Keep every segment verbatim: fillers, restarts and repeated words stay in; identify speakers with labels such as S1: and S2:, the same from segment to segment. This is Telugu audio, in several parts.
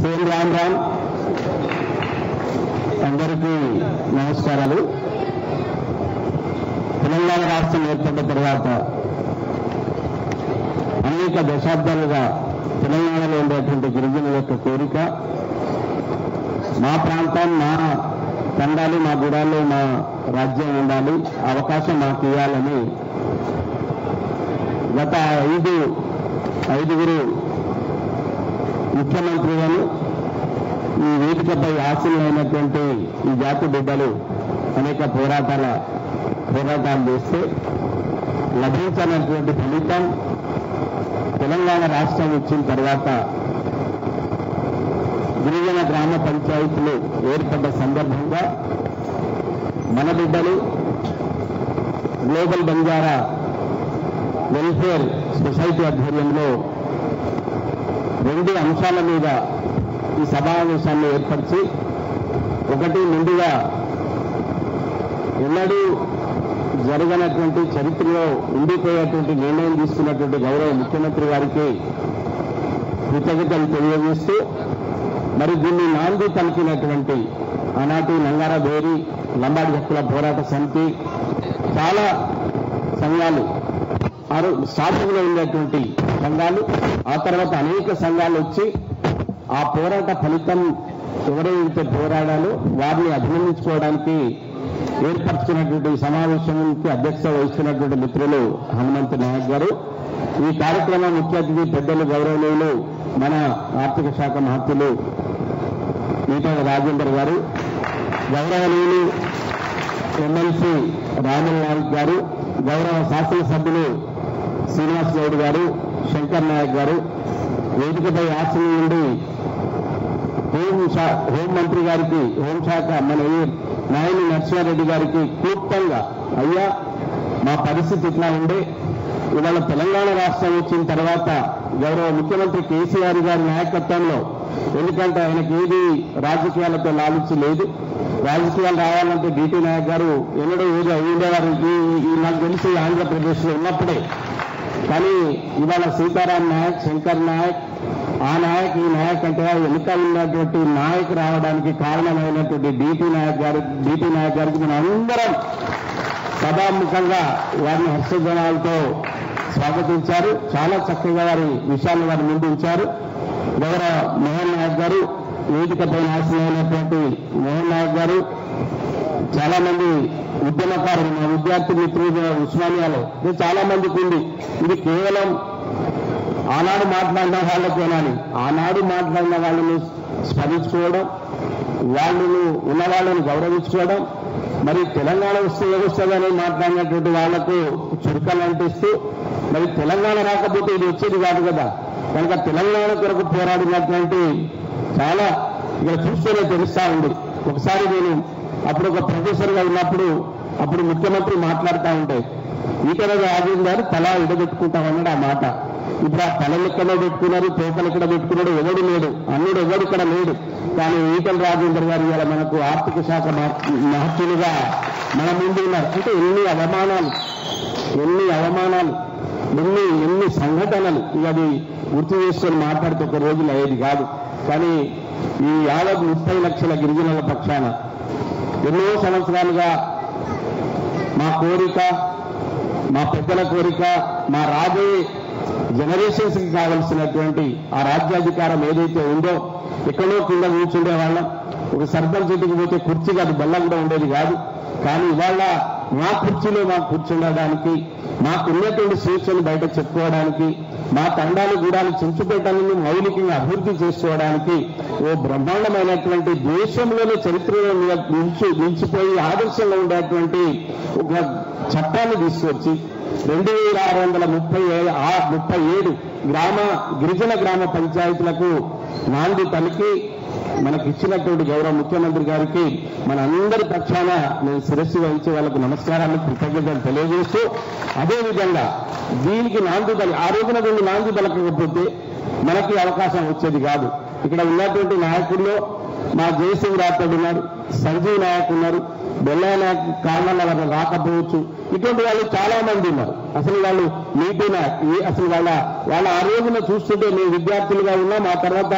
S1: సేమ్ రామ్ రామ్ అందరికీ నమస్కారాలు. తెలంగాణ రాష్ట్రం ఏర్పడిన తర్వాత అనేక దశాబ్దాలుగా తెలంగాణలో ఉండేటువంటి గిరిజనుల యొక్క కోరిక, మా ప్రాంతం, మా తండాలు, మా గుడాలు, మా రాజ్యం ఉండాలి, అవకాశం మాకు ఇవ్వాలని గత ఐదు ఐదుగురు ముఖ్యమంత్రులను ఈ వేదికపై ఆశీనులైనటువంటి ఈ జాతి బిడ్డలు అనేక పోరాటాల పోరాటాలు చేస్తే లభించినటువంటి ఫలితం తెలంగాణ రాష్ట్రం ఇచ్చిన తర్వాత గిరిజన గ్రామ పంచాయతీలు ఏర్పడ్డ సందర్భంగా మన బిడ్డలు గ్లోబల్ బంజారా వెల్ఫేర్ సొసైటీ ఆధ్వర్యంలో రెండు అంశాల మీద ఈ సమావేశాన్ని ఏర్పరిచి, ఒకటి ముందుగా ఎన్నడూ జరగనటువంటి చరిత్రలో ఉండిపోయేటువంటి నిర్ణయం తీసుకున్నటువంటి గౌరవ ముఖ్యమంత్రి గారికి కృతజ్ఞతలు తెలియజేస్తూ, మరి దీన్ని నాంది పలికినటువంటి ఆనాటి నంగారా బేరి లంబాడి హక్కుల పోరాట సమితి, చాలా సంఘాలు, ఆరు స్టార్టింగ్లో ఉండేటువంటి సంఘాలు, ఆ తర్వాత అనేక సంఘాలు వచ్చి ఆ పోరాట ఫలితం ఎవరైతే పోరాడాలో వారిని అభినందించుకోవడానికి ఏర్పరచుకున్నటువంటి సమావేశానికి అధ్యక్షత వహిస్తున్నటువంటి మిత్రులు హనుమంతు నాయక్ గారు, ఈ కార్యక్రమం ముఖ్య అతిథి పెద్దలు గౌరవనీయులు మన ఆర్థిక శాఖ మంత్రులు ఈటల రాజేందర్ గారు, గౌరవనీయులు ఎమ్మెల్సీ రాముల్ నాయక్ గారు, గౌరవ శాసనసభ్యులు శ్రీనివాస్ గౌడ్ గారు, శంకర్ నాయక్ గారు, వేదికపై ఆశయం నుండి హోం హోంమంత్రి గారికి, హోంశాఖ మన నాయని నరసింహారెడ్డి గారికి క్లుప్తంగా, అయ్యా మా పరిస్థితి ఇట్లా ఉండే, ఇవాళ తెలంగాణ రాష్ట్రం వచ్చిన తర్వాత గౌరవ ముఖ్యమంత్రి కేసీఆర్ గారి నాయకత్వంలో, ఎందుకంటే ఆయనకి ఏది రాజకీయాలతో లాలించి లేదు, రాజకీయాలు రావాలంటే బీటీ నాయక్ గారు ఎన్నడో ఏదో అయ్యేవారు నాకు తెలిసి ఆంధ్రప్రదేశ్లో ఉన్నప్పుడే. కానీ ఇవాళ సీతారాం నాయక్, శంకర్ నాయక్, ఆ నాయక్ ఈ నాయక్ అంటే వెనుక ఉన్నటువంటి నాయక్ రావడానికి కారణమైనటువంటి బీటీ నాయక్ గారు బీటీ నాయక్ గారికి మనం అందరం సభాముఖంగా వారిని హర్షజనాలతో స్వాగతించారు. చాలా చక్కగా వారి విషయాన్ని వారి ముందు ఉంచారు. గౌరవ మోహన్ నాయక్ గారు, వేదికపై ఆశీనులైనటువంటి మోహన్ నాయక్ గారు, చాలా మంది ఉద్యమకారులు, మా విద్యార్థి మిత్రులు ఉస్మానియాలో చాలా మందికి ఉంది. ఇది కేవలం ఆనాడు మాట్లాడిన వాళ్ళకేనాని, ఆనాడు మాట్లాడిన వాళ్ళని స్మరించుకోవడం, వాళ్ళను ఉన్న వాళ్ళని గౌరవించుకోవడం, మరి తెలంగాణ వస్తే ఏవస్తుందని మాట్లాడినటువంటి వాళ్లకు చురుకలు అంటిస్తూ, మరి తెలంగాణ రాకపోతే ఇది వచ్చేది కాదు కదా, కనుక తెలంగాణ కొరకు పోరాడినటువంటి చాలా ఇక్కడ చూస్తూనే తెలుస్తా ఉంది. ఒకసారి నేను అప్పుడు ఒక ప్రొఫెసర్గా ఉన్నప్పుడు అప్పుడు ముఖ్యమంత్రి మాట్లాడుతూ ఉంటే ఈటల రాజేందర్ గారు తల ఇడబెట్టుకుంటామన్నాడు ఆ మాట. ఇప్పుడు ఆ తలలు ఎక్కడో పెట్టుకున్నారు, తోకలు ఎక్కడ పెట్టుకున్నాడు, ఎవడు లేడు, అన్నుడు ఎవడు ఇక్కడ లేడు. కానీ ఈటల రాజేందర్ గారు ఇవాళ మనకు ఆర్థిక శాఖ మహత్తులుగా మన ముందు ఉన్నారు. అంటే ఎన్ని అవమానాలు ఎన్ని అవమానాలు ఎన్ని ఎన్ని సంఘటనలు, ఇక అది గుర్తు చేసుకొని మాట్లాడితే ఒక రోజులు అయ్యేది కాదు. కానీ ఈ యావత్ ముప్పై లక్షల గిరిజనుల పక్షాన ఎన్నో సంవత్సరాలుగా మా కోరిక, మా పెద్దల కోరిక, మా రాబోయే జనరేషన్స్ కి కావలసినటువంటి ఆ రాజ్యాధికారం ఏదైతే ఉందో, ఎక్కడో కింద కూర్చుండే వాళ్ళం, ఒక సర్పంచ్ ఇంటికి పోతే కుర్చీ కాదు బల్ల కూడా ఉండేది కాదు. కానీ ఇవాళ మా కుర్చీలో మాకు కూర్చుండడానికి, మాకున్నటువంటి స్వేచ్ఛను బయట చెప్పుకోవడానికి, మా తండాలు గూడాలు చించుపేటలను మౌలికంగా అభివృద్ధి చేసుకోవడానికి ఓ బ్రహ్మాండమైనటువంటి దేశంలోనే చరిత్రలో నిలిచి నిలిచిపోయి ఆదర్శంగా ఉండేటువంటి ఒక చట్టాన్ని తీసుకొచ్చి రెండు వేల ఆరు వందల ముప్పై ముప్పై ఏడు గ్రామ గిరిజన గ్రామ పంచాయతీలకు నాంది పలికి మనకి ఇచ్చినటువంటి గౌరవ ముఖ్యమంత్రి గారికి మన అందరి పక్షాన నేను శిరస్సు వహించే వాళ్ళకు నమస్కారాన్ని, కృతజ్ఞతలు తెలియజేస్తూ, అదేవిధంగా దీనికి నాంది పలి ఆ రోజున రెండు నాంది పలకకపోతే మనకి అవకాశం వచ్చేది కాదు. ఇక్కడ ఉన్నటువంటి నాయకుల్లో మా జయసింగ్ రాథోడ్ ఉన్నారు, సంజీవ్ నాయక్ ఉన్నారు, బెల్లయ్య నాయక్ కారణాల వల్ల రాకపోవచ్చు, ఇటువంటి వాళ్ళు చాలా మంది ఉన్నారు. అసలు వాళ్ళు మీటిన అసలు వాళ్ళ వాళ్ళ ఆ రోజున చూస్తుంటే మేము విద్యార్థులుగా ఉన్నాం. ఆ తర్వాత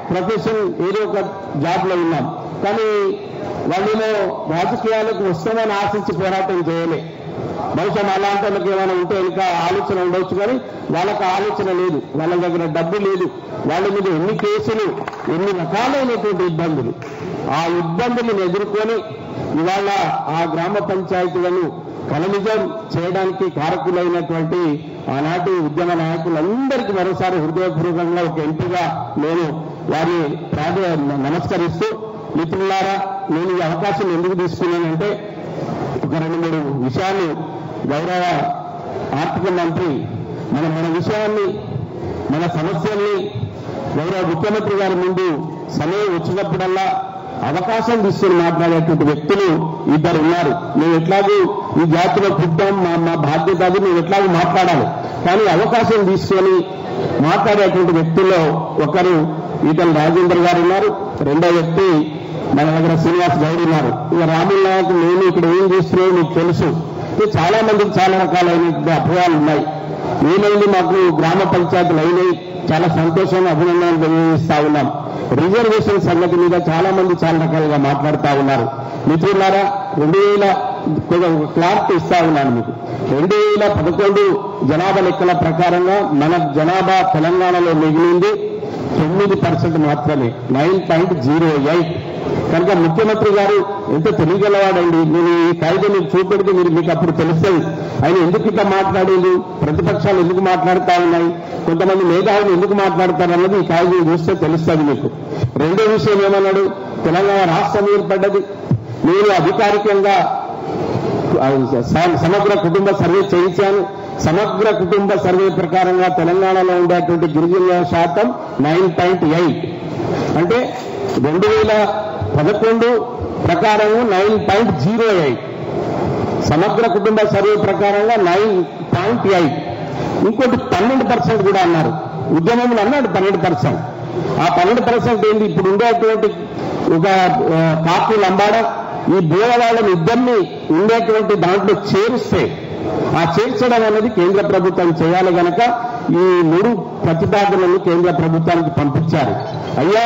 S1: ప్రొఫెషన్ ఏదో ఒక జాబ్లో ఉన్నాం. కానీ వాళ్ళేమో రాజకీయాలకు వస్తామని ఆశించి పోరాటం చేయలే. బహుశా అలాంటి వాళ్ళకి ఏమైనా ఉంటే ఇంకా ఆలోచన ఉండవచ్చు, కానీ వాళ్ళకి ఆలోచన లేదు, వాళ్ళ దగ్గర డబ్బు లేదు, వాళ్ళ మీద ఎన్ని కేసులు, ఎన్ని రకాలైనటువంటి ఇబ్బందులు. ఆ ఇబ్బందులను ఎదుర్కొని ఇవాళ ఆ గ్రామ పంచాయతీలను కలనిజం చేయడానికి కారకులైనటువంటి ఆనాటి ఉద్యమ నాయకులందరికీ మరోసారి హృదయపూర్వకంగా ఒక ఎంపీగా నేను వారిని ప్రాధ నమస్కరిస్తూ, మిత్రులారా, నేను ఈ అవకాశం ఎందుకు తీసుకున్నానంటే ఒక రెండు మూడు విషయాలు గౌరవ ఆర్థిక మంత్రి మన మన విషయాన్ని మన సమస్యల్ని గౌరవ ముఖ్యమంత్రి గారి ముందు సమయం వచ్చినప్పుడల్లా అవకాశం తీసుకుని మాట్లాడేటువంటి వ్యక్తులు ఇద్దరు ఉన్నారు. మేము ఎట్లాగూ ఈ జాతిలో పుట్టాం, మా మా బాధ్యత అది, మేము ఎట్లాగూ మాట్లాడాలి. కానీ అవకాశం తీసుకొని మాట్లాడేటువంటి వ్యక్తుల్లో ఒకరు ఈటల రాజేందర్ గారు ఉన్నారు, రెండో వ్యక్తి మన దగ్గర శ్రీనివాస్ గౌడ్ ఉన్నారు. ఇక రాముల నాయకు నేను ఇక్కడ ఏం చేస్తున్నాయో మీకు తెలుసు. చాలా మందికి చాలా రకాలైన అభయాలు ఉన్నాయి. ఏమైంది, మాకు గ్రామ పంచాయతీలు అయినాయి, చాలా సంతోషంగా అభినందనలు తెలియజేస్తా ఉన్నాం. రిజర్వేషన్ సంగతి మీద చాలా మంది చాలా రకాలుగా మాట్లాడుతూ ఉన్నారు. మిత్రులారా, రెండు వేల క్లారిటీ ఇస్తా ఉన్నాను మీకు. రెండు వేల పదకొండు జనాభా లెక్కల ప్రకారంగా మన జనాభా తెలంగాణలో మిగిలింది తొమ్మిది పర్సెంట్ మాత్రమే, నైన్ పాయింట్ జీరో ఎయిట్. కనుక ముఖ్యమంత్రి గారు ఎంత తెలియగలవాడండి. నేను ఈ కాగితం మీకు చూపెడితే మీరు మీకు అప్పుడు తెలుస్తుంది ఆయన ఎందుకు ఇట్లా మాట్లాడేది, ప్రతిపక్షాలు ఎందుకు మాట్లాడుతూ ఉన్నాయి, కొంతమంది మేధావులు ఎందుకు మాట్లాడతారన్నది ఈ కాగితం చూస్తే తెలుస్తుంది మీకు. రెండో విషయం ఏమన్నాడు, తెలంగాణ రాష్ట్రం ఏర్పడ్డది, నేను అధికారికంగా సమగ్ర కుటుంబ సర్వే చేయించాను. సమగ్ర కుటుంబ సర్వే ప్రకారంగా తెలంగాణలో ఉండేటువంటి గిరిజనుల శాతం నైన్ పాయింట్ ఎయిట్ అంటే రెండు వేల పదకొండు ప్రకారం నైన్ పాయింట్ జీరో ఎయిట్ సమగ్ర కుటుంబ సర్వే ప్రకారంగా నైన్ పాయింట్ ఎయిట్ ఇంకోటి పన్నెండు పర్సెంట్ కూడా అన్నారు. ఉద్యమంలో అన్నాడు పన్నెండు పర్సెంట్. ఆ పన్నెండు పర్సెంట్ ఏంటి, ఇప్పుడు ఉండేటువంటి ఒక కాపు లంబాడ ఈ బోయవాళ్ళని ఇద్దరిని ఉండేటువంటి దాంట్లో చేరిస్తే, ఆ చేర్చడం అనేది కేంద్ర ప్రభుత్వం చేయాలి కనుక ఈ మూడు ప్రతిపాదనలను కేంద్ర ప్రభుత్వానికి పంపించారు. అయ్యా,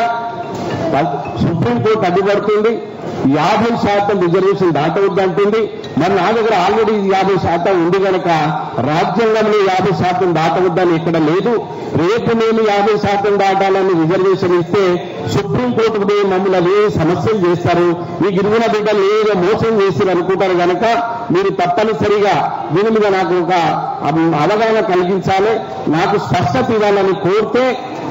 S1: సుప్రీంకోర్టు అడ్డుపడుతుంది, యాభై శాతం రిజర్వేషన్ దాటవద్దంటుంది. మరి నా దగ్గర ఆల్రెడీ యాభై శాతం ఉంది కనుక రాజ్యాంగంలో యాభై శాతం దాటవద్దని ఇక్కడ లేదు. రేపు నేను యాభై శాతం దాటాలని రిజర్వేషన్ ఇస్తే సుప్రీంకోర్టు పోయి మమ్మల్ని అదే సమస్యలు చేస్తారు, ఈ గిరిజన బిడ్డలు ఏదో మోసం చేసి అనుకుంటారు కనుక మీరు తప్పనిసరిగా దీని మీద నాకు ఒక అవగాహన కలిగించాలి, నాకు స్పష్టత ఇవ్వాలని కోరితే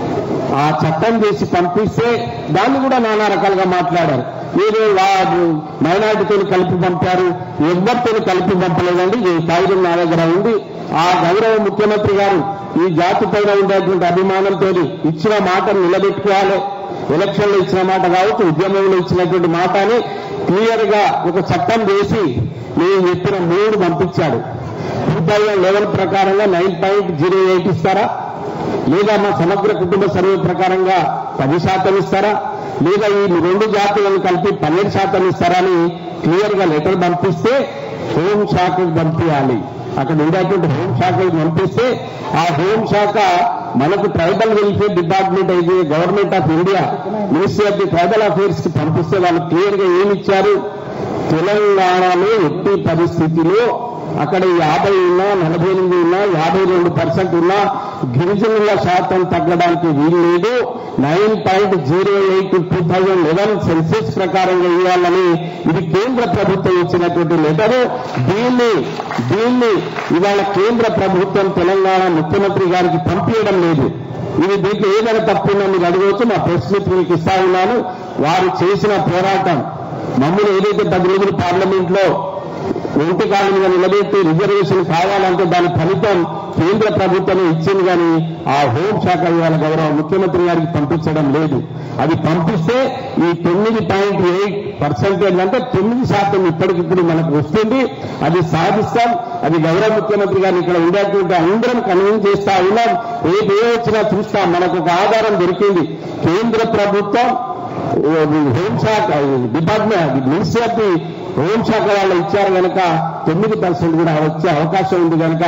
S1: ఆ చట్టం చేసి పంపిస్తే దాన్ని కూడా నానా రకాలుగా మాట్లాడారు. ఏదో మైనార్టీతో కలిపి పంపారు, ఎవరితో కలిపి పంపలేదండి. ఈ కాగితం నా దగ్గర ఉంది. ఆ గౌరవ ముఖ్యమంత్రి గారు ఈ జాతి పైన ఉండేటువంటి అభిమానంతో ఇచ్చిన మాటను నిలబెట్టుకోవాలి. ఎలక్షన్లో ఇచ్చిన మాట కావచ్చు, ఉద్యమంలో ఇచ్చినటువంటి మాట అని క్లియర్ గా ఒక చట్టం చేసి నేను చెప్పిన మూడు పంపించాడు. టూ థౌజండ్ లెవెన్ ప్రకారంగా నైన్ పాయింట్ జీరో ఎయిట్ ఇస్తారా, లేదా మా సమగ్ర కుటుంబ సర్వే ప్రకారంగా పది శాతం ఇస్తారా, లేదా ఈ రెండు జాతులను కలిపి పన్నెండు శాతం ఇస్తారని క్లియర్ గా లెటర్ పంపిస్తే హోంశాఖకు పంపించాలి. అక్కడ ఉండేటువంటి హోంశాఖకు పంపిస్తే ఆ హోంశాఖ మనకు ట్రైబల్ వెల్ఫేర్ డిపార్ట్మెంట్ అయితే government of India ministry of the tribal affairs కి పంపిస్తే వాళ్ళు క్లియర్ గా ఏమి ఇచ్చారు, తెలంగాణలో ఎట్టి పరిస్థితిలో అక్కడ యాభై ఉన్నా, నలభై ఎనిమిది ఉన్నా, యాభై రెండు పర్సెంట్ ఉన్నా గిరిజనుల శాతం తగ్గడానికి వీలు లేదు. Nine point zero eight two thousand eleven census ప్రకారంగా ఇవ్వాలని ఇది కేంద్ర ప్రభుత్వం ఇచ్చినటువంటి లెటరు. దీన్ని దీన్ని ఇవాళ కేంద్ర ప్రభుత్వం తెలంగాణ ముఖ్యమంత్రి గారికి పంపించడం లేదు. ఇది దీంట్లో ఏదైనా తప్పున్నా మీరు అడగవచ్చు, మా ప్రెస్ మిత్రులకు ఇస్తా ఉన్నాను. వారు చేసిన పోరాటం మమ్మల్ని ఏదైతే పది రోజులు పార్లమెంట్ లో ఒంటి కాలం మీద నిలబెట్టి రిజర్వేషన్ కావాలంటే దాని ఫలితం కేంద్ర ప్రభుత్వమే ఇచ్చింది, కానీ ఆ హోంశాఖ ఇవాళ గౌరవ ముఖ్యమంత్రి గారికి పంపించడం లేదు. అది పంపిస్తే ఈ తొమ్మిది పాయింట్ ఎయిట్ పర్సెంటేజ్ అంటే తొమ్మిది శాతం ఇప్పటికిప్పుడు మనకు వస్తుంది. అది సాధిస్తాం. అది గౌరవ ముఖ్యమంత్రి గారిని ఇక్కడ ఉండేటువంటి అందరం కన్విన్స్ చేస్తా ఉన్నాం. రేపు ఏ వచ్చినా చూస్తాం. మనకు ఒక ఆధారం దొరికింది. కేంద్ర ప్రభుత్వం హోంశాఖ డిపార్ట్మెంట్ మినిస్ట్రీ ఆఫ్ ది హోంశాఖ వాళ్ళు ఇచ్చారు కనుక తొమ్మిది పర్సెంట్ కూడా వచ్చే అవకాశం ఉంది కనుక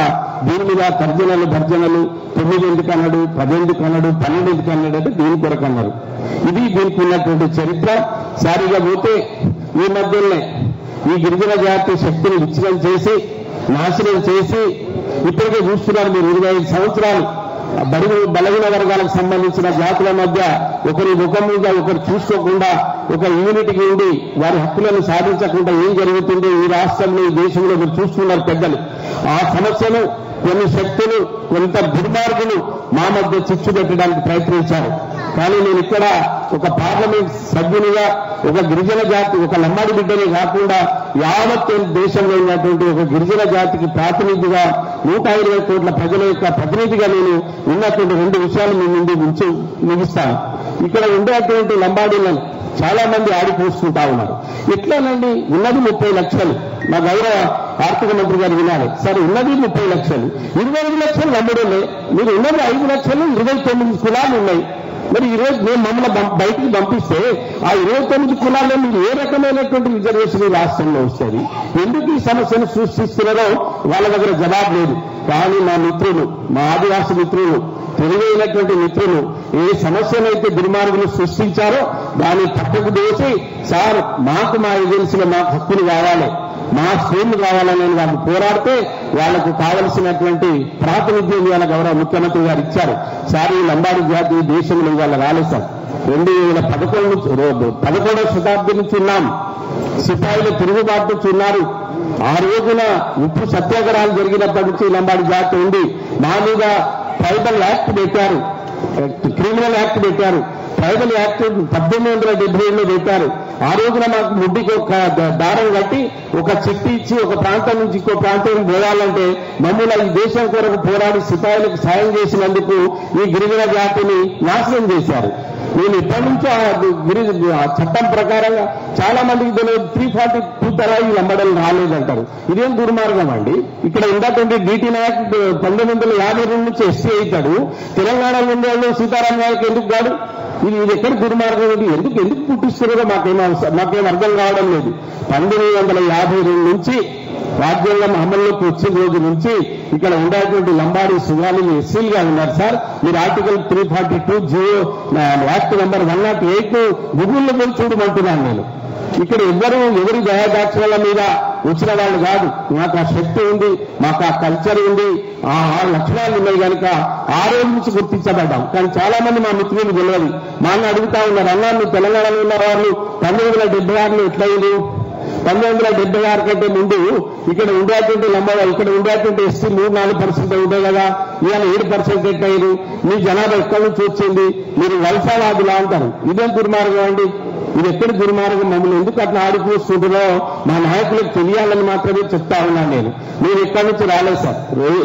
S1: దీని మీద తర్జనలు భర్జనలు తొమ్మిది ఎందుకు అన్నాడు, పదెందుకు అన్నాడు, పన్నెండు ఎందుకు అన్నాడు అంటే దీని కొరకు అన్నారు. ఇది దీనికి ఉన్నటువంటి చరిత్ర. సారిగా పోతే ఈ మధ్యనే ఈ గిరిజన జాతి శక్తిని విచ్ఛిన్నం చేసి నాశనం చేసి ఇప్పటికే చూస్తున్నారు మీరు ఇరవై ఐదు సంవత్సరాలు బడుగు బలహీన వర్గాలకు సంబంధించిన జాతుల మధ్య ఒకరి ముఖం మీద ఒకరు చూసుకోకుండా ఒక యూనిట్కి ఉండి వారి హక్కులను సాధించకుండా ఏం జరుగుతుందో ఈ రాష్ట్రంలో ఈ దేశంలో మీరు చూస్తున్నారు పెద్దలు. ఆ సమస్యను కొన్ని శక్తులు కొంత దుర్మార్గులు మా మధ్య చిచ్చు పెట్టడానికి ప్రయత్నించారు. కానీ నేను ఇక్కడ ఒక పార్లమెంట్ సభ్యునిగా ఒక గిరిజన జాతి ఒక లంబాడి బిడ్డనే కాకుండా యావత్ దేశంలో ఉన్నటువంటి ఒక గిరిజన జాతికి ప్రాతినిధిగా నూట ఇరవై కోట్ల ప్రజల యొక్క ప్రతినిధిగా నేను ఉన్నటువంటి రెండు విషయాలు మీ ముందు ఉంచి ముగిస్తాను. ఇక్కడ ఉండేటువంటి లంబాడీలను చాలా మంది ఆడిపోసుకుంటా ఉన్నారు. ఎట్లానండి ఉన్నది ముప్పై లక్షలు మా గౌరవ ఆర్థిక మంత్రి గారు వినాలి. సరే ఉన్నది ముప్పై లక్షలు ఇరవై ఐదు లక్షలు లంబడోలే, మీరు ఉన్నది ఐదు లక్షలు ఇరవై తొమ్మిది కులాలు ఉన్నాయి. మరి ఈరోజు మేము మమ్మల్ని బయటికి పంపిస్తే ఆ ఇరవై తొమ్మిది కులాల్లో మీరు ఏ రకమైనటువంటి రిజర్వేషన్ ఈ రాష్ట్రంలో వస్తుంది? ఎందుకు ఈ సమస్యను సృష్టిస్తున్నారో వాళ్ళ దగ్గర జవాబు లేదు. కానీ మా మిత్రులు, మా ఆదివాసీ మిత్రులు, తెలివైనటువంటి మిత్రులు ఏ సమస్యనైతే దుర్మార్గులు సృష్టించారో దాన్ని పక్కకు దోసి సార్ మాకు మా ఏజెన్సీలో మాకు హక్కులు కావాలి, మా స్కూళ్లు కావాలని వాళ్ళు పోరాడితే వాళ్లకు కావలసినటువంటి ప్రాతినిధ్యం ఇవాళ గౌరవ ముఖ్యమంత్రి గారు ఇచ్చారు. సార్ ఈ లంబాడి జాతి దేశంలో ఇవాళ రాలేదు సార్. రెండు వేల పదకొండు పదకొండవ శతాబ్ది నుంచి ఉన్నాం. సిపాయిలు తిరుగుబాటు నుంచి ఉన్నారు. ఆ రోజున ఉప్పు సత్యాగ్రహాలు జరిగినప్పటి నుంచి లంబాడి జాతి ఉంది. మా మీద ట్రైబల్ యాక్ట్ పెట్టారు, క్రిమినల్ యాక్ట్ పెట్టారు, ట్రైబల్ యాక్ట్ పద్దెనిమిది వందల డెబ్బై ఏడులో పెట్టారు. ఆ రోజున మాకు ముడ్డికి ఒక దారం కట్టి ఒక చెట్టు ఇచ్చి ఒక ప్రాంతం నుంచి ఇంకో ప్రాంతం పోవాలంటే మమ్మల్ని ఈ దేశం కొరకు పోరాడి సిపాయిలకు సాయం చేసినందుకు ఈ గిరిజన జాతిని నాశనం చేశారు. నేను ఇప్పటి నుంచి ఆ గిరి చట్టం ప్రకారంగా చాలా మందికి తెలియదు త్రీ ఫార్టీ టూ తరా ఈ లంబడలు రాలేదంటారు. ఇదేం దుర్మార్గం అండి. ఇక్కడ ఉన్నటువంటి డీటీ నాయక్ పంతొమ్మిది వందల యాభై రెండు నుంచి ఎస్సీ అవుతాడు. తెలంగాణ ఉండేవాళ్ళు సీతారాం నాయక్ ఎందుకు కాదు? ఇది ఇది ఎక్కడ దుర్మార్గం ఇది? ఎందుకు ఎందుకు పుట్టిస్తున్నారో మాకేం మాకేం అర్థం కావడం లేదు. పంతొమ్మిది వందల యాభై రెండు నుంచి రాజ్యాంగం అమల్లోకి వచ్చిన రోజు నుంచి ఇక్కడ ఉండేటువంటి లంబాడీ సుగాలీలు ఎస్సీలుగా ఉన్నారు సార్. మీరు article three forty two GO act number one nought eight గూగుల్లో పోయి చూడమంటున్నాను నేను. ఇక్కడ ఎవ్వరూ ఎవరి దయాదాక్షల మీద వచ్చిన వాళ్ళు కాదు. మాకు ఆ శక్తి ఉంది, మాకు ఆ కల్చర్ ఉంది, ఆ లక్షణాలు ఉన్నాయి కనుక ఆ రోజు నుంచి గుర్తించబడ్డాం. కానీ చాలా మంది మా మిత్రులు తెలియదు. మా అన్న అడుగుతా ఉన్నారు, అన్నా మీరు తెలంగాణలో ఉన్న వాళ్ళు పంతొమ్మిది వందల డెబ్బై ఆరులో ఎట్లయింది? పంతొమ్మిది వందల డెబ్బై ఆరు కంటే ముందు ఇక్కడ ఉండేటువంటి లంబాడ ఇక్కడ ఉండేటువంటి ఎస్సీ మూడు నాలుగు పర్సెంట్ ఉంటాయి కదా, ఇవాళ ఏడు పర్సెంట్ ఎట్లయ్యారు? మీ జనాభా ఎక్కడి నుంచి వచ్చింది? మీరు వలసవాదులా అంటారు. ఇదేం దుర్మార్గం అండి? ఇది ఎక్కడి దుర్మార్గం? మమ్మల్ని ఎందుకు అట్లా ఆడిపోస్తుంటుందో మా నాయకులకు తెలియాలని మాత్రమే చెప్తా ఉన్నాను నేను. మీరు ఎక్కడి నుంచి రాలేదు sir.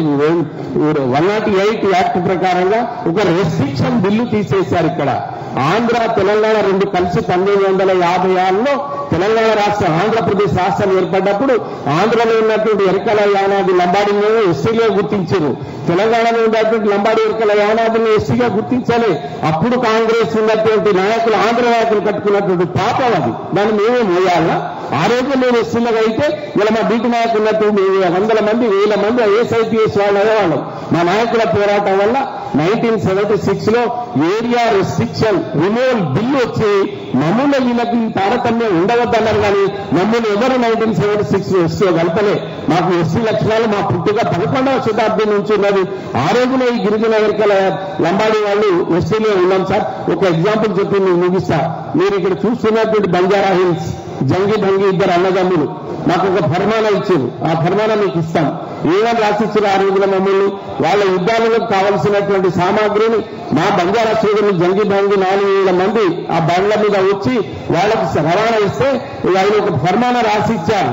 S1: One nought eight act ప్రకారంగా ఒక రెస్ట్రిక్షన్ బిల్లు తీసేశారు. ఇక్కడ ఆంధ్ర తెలంగాణ రెండు కలిసి పంతొమ్మిది వందల యాభై ఆరులో తెలంగాణ రాష్ట్రం ఆంధ్రప్రదేశ్ రాష్ట్రం ఏర్పడ్డప్పుడు ఆంధ్రలో ఉన్నటువంటి ఎరకల యానాది లంబాడీలను ఎస్సీగా గుర్తించారు. తెలంగాణలో ఉన్నటువంటి లంబాడీ ఎరకల యానాదులను ఎస్సీగా గుర్తించాలి. అప్పుడు కాంగ్రెస్ ఉన్నటువంటి నాయకులు ఆంధ్ర నాయకులు కట్టుకున్నటువంటి పాపం అది. దాన్ని మేమే మోయాలా? ఆ రోజు మేము ఎస్సీలుగా అయితే ఇలా మా బీటీ నాయకులు ఉన్నటువంటి వందల మంది వేల మంది ఐఎస్ఐపిఎస్ వాళ్ళు అయ్యేవాళ్ళం. మా నాయకుల పోరాటం వల్ల నైన్టీన్ సెవెంటీ సిక్స్ లో ఏరియా రెస్ట్రిక్షన్ రిమూవల్ బిల్లు వచ్చి మమ్మల్ని వీళ్ళకి తారతమ్యం ఉండవద్దన్నారు. కానీ మమ్మల్ని ఎవరు నైన్టీన్ సెవెంటీ సిక్స్ ఎస్సీ కలపలే. మాకు ఎస్సీ లక్షణాలు మా పుట్టుక పదకొండవ శతాబ్ది నుంచి ఉన్నది. ఆ రోజున ఈ గిరిజన వర్గాల లంబాడీ వాళ్ళు ఎస్సీలో ఉన్నాం సార్. ఒక ఎగ్జాంపుల్ చెప్పి నేను ముగిస్తా. మీరు ఇక్కడ చూస్తున్నటువంటి బంజారా హిల్స్ జంగి భంగి ఇద్దరు అన్నదమ్ములు మాకు ఒక ఫర్మానా ఇచ్చారు. ఆ ఫర్మానా మీకు ఇస్తాం. ఏమని రాసిచ్చారు ఆ రోజున మమ్మల్ని? వాళ్ళ యుద్ధాలకు కావలసినటువంటి సామాగ్రిని మా బంజారా సోదరులు జంగి భంగి నాలుగు వేల మంది ఆ బండ్ల మీద వచ్చి వాళ్ళకి రవాణా ఇస్తే ఆయన ఒక ఫర్మానా రాసి ఇచ్చారు.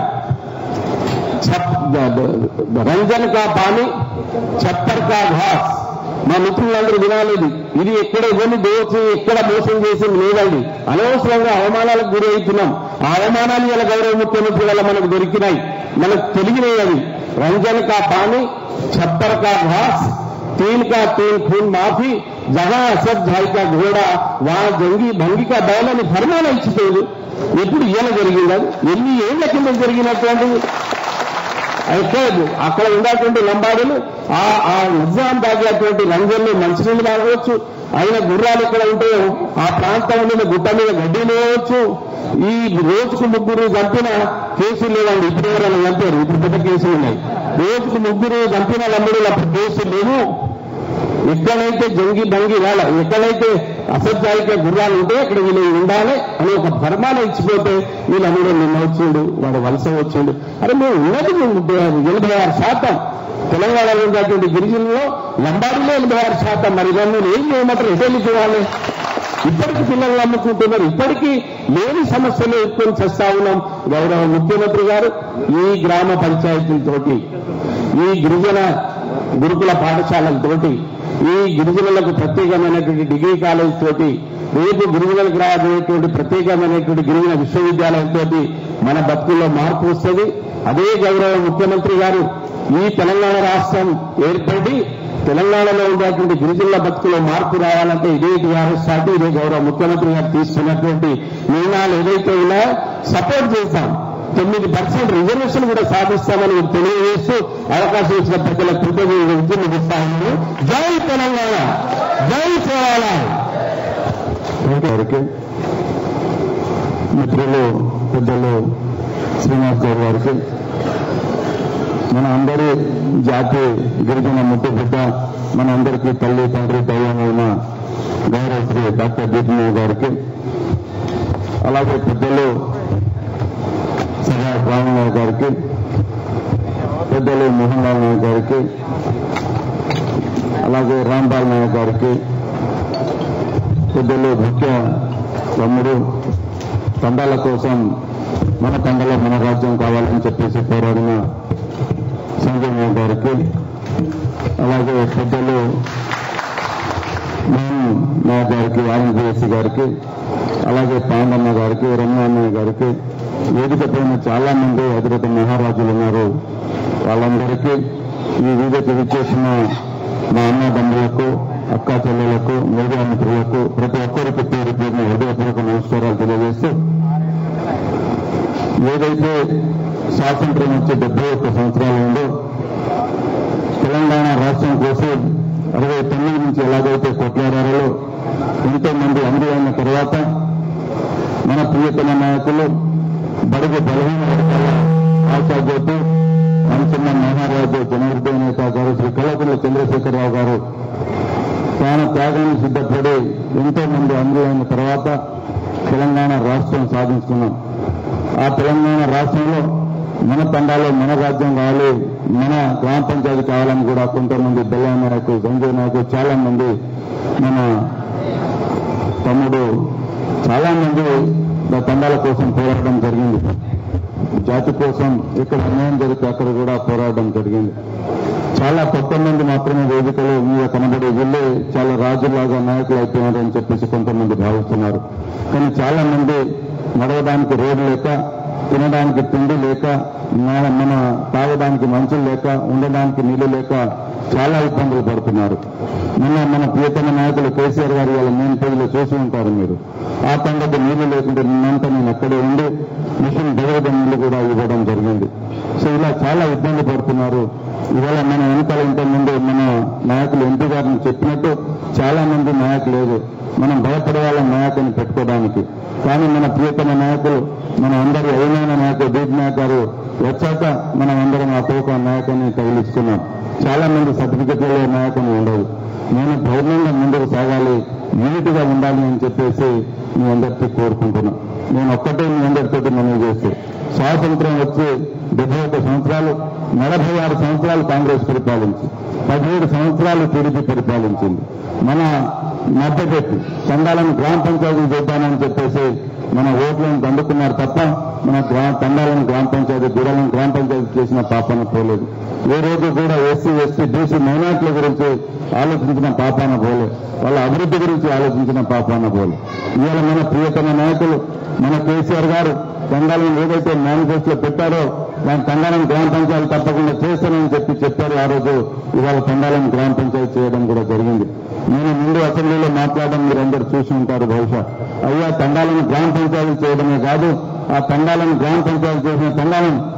S1: రంజన్ కా పాని చప్పర్ కా ఘాస్. మా మిత్రులందరూ వినాలేదు. ఇది ఎక్కడ ఇవన్నీ దోచి ఎక్కడ మోసం చేసింది లేదండి. అనవసరంగా అవమానాలకు గురి అవుతున్నాం. ఆ అవమానాలు ఇలా గౌరవ ముఖ్యమంత్రి వల్ల మనకు దొరికినాయి, మనకు తెలిగినాయి. అవి రంజన్ కా పాని छप्पर का घास तीन का तीन खून माफी जहां असर झाई का घोड़ा वहां जंगी भंगी का बैలని ఫర్మానా ఇచ్చిపోయింది. ఎప్పుడు ఇయ్యాల జరిగింది? ఎన్ని ఏళ్ల కింద జరిగినటువంటి అయితే అక్కడ ఉన్నటువంటి లంబాడీలు ఆ నిజాం తాగేటువంటి లంజర్లు మంచినీళ్ళు తాగవచ్చు, ఆయన గుర్రాలు ఎక్కడ ఉంటాయో ఆ ప్రాంతంలో గుట్ట మీద గడ్డి లేవచ్చు. ఈ రోజుకు ముగ్గురు చంపిన కేసులు లేవండి, ఇప్పుడు ఎవరైనా చంపారు, ఇప్పుడు పెద్ద కేసులు ఉన్నాయి. రోజుకు ముగ్గురు చంపిన లంబడులు అప్పుడు కేసులు లేవు. ఎక్కడైతే జంగి బంగి వాళ్ళ ఎక్కడైతే అసత్యాయిక గుర్రాలు ఉంటే అక్కడ వీళ్ళు ఉండాలి అని ఒక ఫర్మాన ఇచ్చిపోతే వీళ్ళందరూ నిన్న వచ్చిండు, వాడు వలస వచ్చిండు. అరే మేము ఉన్నది ఎనభై ఆరు శాతం తెలంగాణలో ఉన్నటువంటి గిరిజనుల్లో లంబాడీలో ఎనభై ఆరు శాతం. మరి దాన్ని ఏం చేయమంటారు, ఎటెళ్ళి చూడాలి? ఇప్పటికీ పిల్లలు నమ్ముకుంటున్నారు, ఇప్పటికీ లేని సమస్యలు ఎక్కువ చేస్తా ఉన్నాం. గౌరవ ముఖ్యమంత్రి గారు ఈ గ్రామ పంచాయతీలతోటి, ఈ గిరిజన గురుకుల పాఠశాలలతోటి, ఈ గిరిజనులకు ప్రత్యేకమైనటువంటి డిగ్రీ కాలేజ్ తోటి, రేపు గిరిజనులకు రాబోయేటువంటి ప్రత్యేకమైనటువంటి గిరిజన విశ్వవిద్యాలయంతో మన బతుకుల్లో మార్పు వస్తుంది. అదే గౌరవ ముఖ్యమంత్రి గారు ఈ తెలంగాణ రాష్ట్రం ఏర్పడి తెలంగాణలో ఉండేటువంటి గిరిజనుల బతుకులో మార్పు రావాలంటే ఇదే టీఆర్ఎస్ పార్టీ, ఇదే గౌరవ ముఖ్యమంత్రి గారు తీసుకున్నటువంటి నిర్ణయాలు ఏదైతే ఉన్నాయో సపోర్ట్ చేస్తాం. తొమ్మిది పర్సెంట్ రిజర్వేషన్ కూడా సాధిస్తామని తెలియజేస్తూ అవకాశం ఇచ్చిన ప్రజల కృతజ్ఞతలు ఉద్యమిస్తామని. జై తెలంగాణ, జై సేవాలాల్. మిత్రులు పెద్దలు శ్రీనివాస్ గౌడ్ గారికి, మన అందరి జాతి గిరిజన ముద్దు బిడ్డ, మన అందరికీ తల్లి తండ్రి దైవంగా ఉన్న గౌరవ శ్రీ డాక్టర్ దీపమ్మ గారికి, అలాగే పెద్దలు సభా రామరావు గారికి, పెద్దలు మోహన్ లాల్ నాయక్ గారికి, అలాగే రాంబాల్ నాయక్ గారికి, పెద్దలు ముఖ్య తమ్ముడు తండాల కోసం మన తండలో మన రాజ్యం కావాలని చెప్పేసి పోరాడిన సంజయ్ గారికి, అలాగే పెద్దలు నాయక్ గారికి, ఆర్ఎన్బిఎస్సీ గారికి, అలాగే పాండమ్మ గారికి, రమణయ్య గారికి, వేదిక పైన చాలా మంది అధిరత మహారాజులు ఉన్నారు. వాళ్ళందరికీ ఈ వేదిక విచ్చేసిన మా అన్నదమ్ములకు, అక్క చెల్లెలకు, మీడియా మిత్రులకు ప్రతి ఒక్కరికి పేరు పేరున హృదయపూర్వక నమస్కారాలు తెలియజేస్తూ, ఏదైతే స్వాతంత్ర్యం వచ్చే డెబ్బై ఒక్క సంవత్సరాలు ఉందో తెలంగాణ రాష్ట్రం కోసం అరవై తొమ్మిది నుంచి ఎలాగైతే కొట్లాడారో ఎంతో మంది అంది అయిన తర్వాత మన ప్రియతమ నాయకులు బడుగు బలహీన వర్గాల ఆశాజ్యోతి మనసున్న మహారాజు జనహృదయ నేత గారు శ్రీ కల్వకుంట్ల చంద్రశేఖరరావు గారు ప్రాణ త్యాగాన్ని సిద్ధపడి ఎంతో మంది అంది అయిన తర్వాత తెలంగాణ రాష్ట్రం సాధించుకున్నాం. ఆ తెలంగాణ రాష్ట్రంలో మన తండాలో మన రాజ్యం కావాలి, మన గ్రామ పంచాయతీ కావాలని కూడా కొంతమంది బెల్ల నాయకులు, సంజయ్ నాయకులు, చాలా మంది మన తమ్ముడు చాలా మంది తండాల కోసం పోరాడడం జరిగింది. జాతి కోసం ఎక్కడ అన్యాయం జరిగితే అక్కడ కూడా పోరాడడం జరిగింది. చాలా తక్కువ మంది మాత్రమే వేదికలు మీద కనబడే వీళ్ళే చాలా రాజులాగా నాయకులు అయిపోయారని చెప్పేసి కొంతమంది భావిస్తున్నారు. కానీ చాలా మంది నడవడానికి రోడ్డు లేక, తినడానికి తిండి లేక, మన తాగడానికి మంచులు లేక, ఉండడానికి నీళ్లు లేక చాలా ఇబ్బందులు పడుతున్నారు. నిన్న మన ప్రియతమ నాయకులు కేసీఆర్ గారు వాళ్ళ మెయిన్ పేజీలో చూసి ఉంటారు మీరు. ఆ తండ్రికి నీళ్లు లేకుంటే నిన్నంతా నేను అక్కడే ఉండి మిషన్ భగవద్ నీళ్లు కూడా ఇవ్వడం జరిగింది. సో ఇలా చాలా ఇబ్బంది పడుతున్నారు. ఇవాళ మన ఎన్నికల ఇంతకుముందు మన నాయకులు ఎంపీ గారిని చెప్పినట్టు చాలా మంది నాయకులు లేదు, మనం భయపడే వాళ్ళ నాయకుని పెట్టుకోవడానికి. కానీ మన ప్రియతమ నాయకులు, మన అందరి అయిన నాయకులు దీప్ నాయక్ గారు వచ్చాక మనం అందరం ఆ తోక నాయకుని తగిలించుకున్నాం. చాలా మంది సర్టిఫికెట్లలో నాయకుని ఉండదు. నేను ధైర్యంగా ముందుకు సాగాలి, యూనిట్గా ఉండాలి అని చెప్పేసి మీ అందరికీ కోరుకుంటున్నా. నేను ఒక్కటే మీ అందరితో మనవి చేస్తే, స్వాతంత్ర్యం వచ్చి డెబ్బై ఒక్క సంవత్సరాలు, నలభై ఆరు సంవత్సరాలు కాంగ్రెస్ పరిపాలించి, పదిహేడు సంవత్సరాలు టీడీపీ పరిపాలించింది. మన మధ్యపెట్టి తండాలను గ్రామ పంచాయతీ చేద్దామని చెప్పేసి మన ఓట్లను దండుకున్నారు తప్ప మన గ్రామ తండాలను గ్రామ పంచాయతీ, గుడాలను గ్రామ పంచాయతీ చేసిన పాపాన పోలేదు. ఏ రోజు కూడా ఎస్సీ ఎస్టీ బీసీ మైనార్టీల గురించి ఆలోచించిన పాపాన పోలే, వాళ్ళ అభివృద్ధి గురించి ఆలోచించిన పాపాన పోలే. ఇవాళ మన ప్రియతమ నాయకులు మన కేసీఆర్ గారు తండాలను ఏదైతే మేనిఫెస్టోలో పెట్టారో దాని తండాలను గ్రామ పంచాయతీ తప్పకుండా చేస్తానని చెప్పి చెప్పారు. ఆ రోజు ఇవాళ తండాలను గ్రామ పంచాయతీ చేయడం కూడా జరిగింది. నేను ముందు అసెంబ్లీలో మాట్లాడడం మీరు అందరూ చూసి ఉంటారు బహుశా. అయ్యా తండాలను గ్రామ పంచాయతీ చేయడమే కాదు, ఆ తండాలను గ్రామ పంచాయతీ చేసిన తండాలను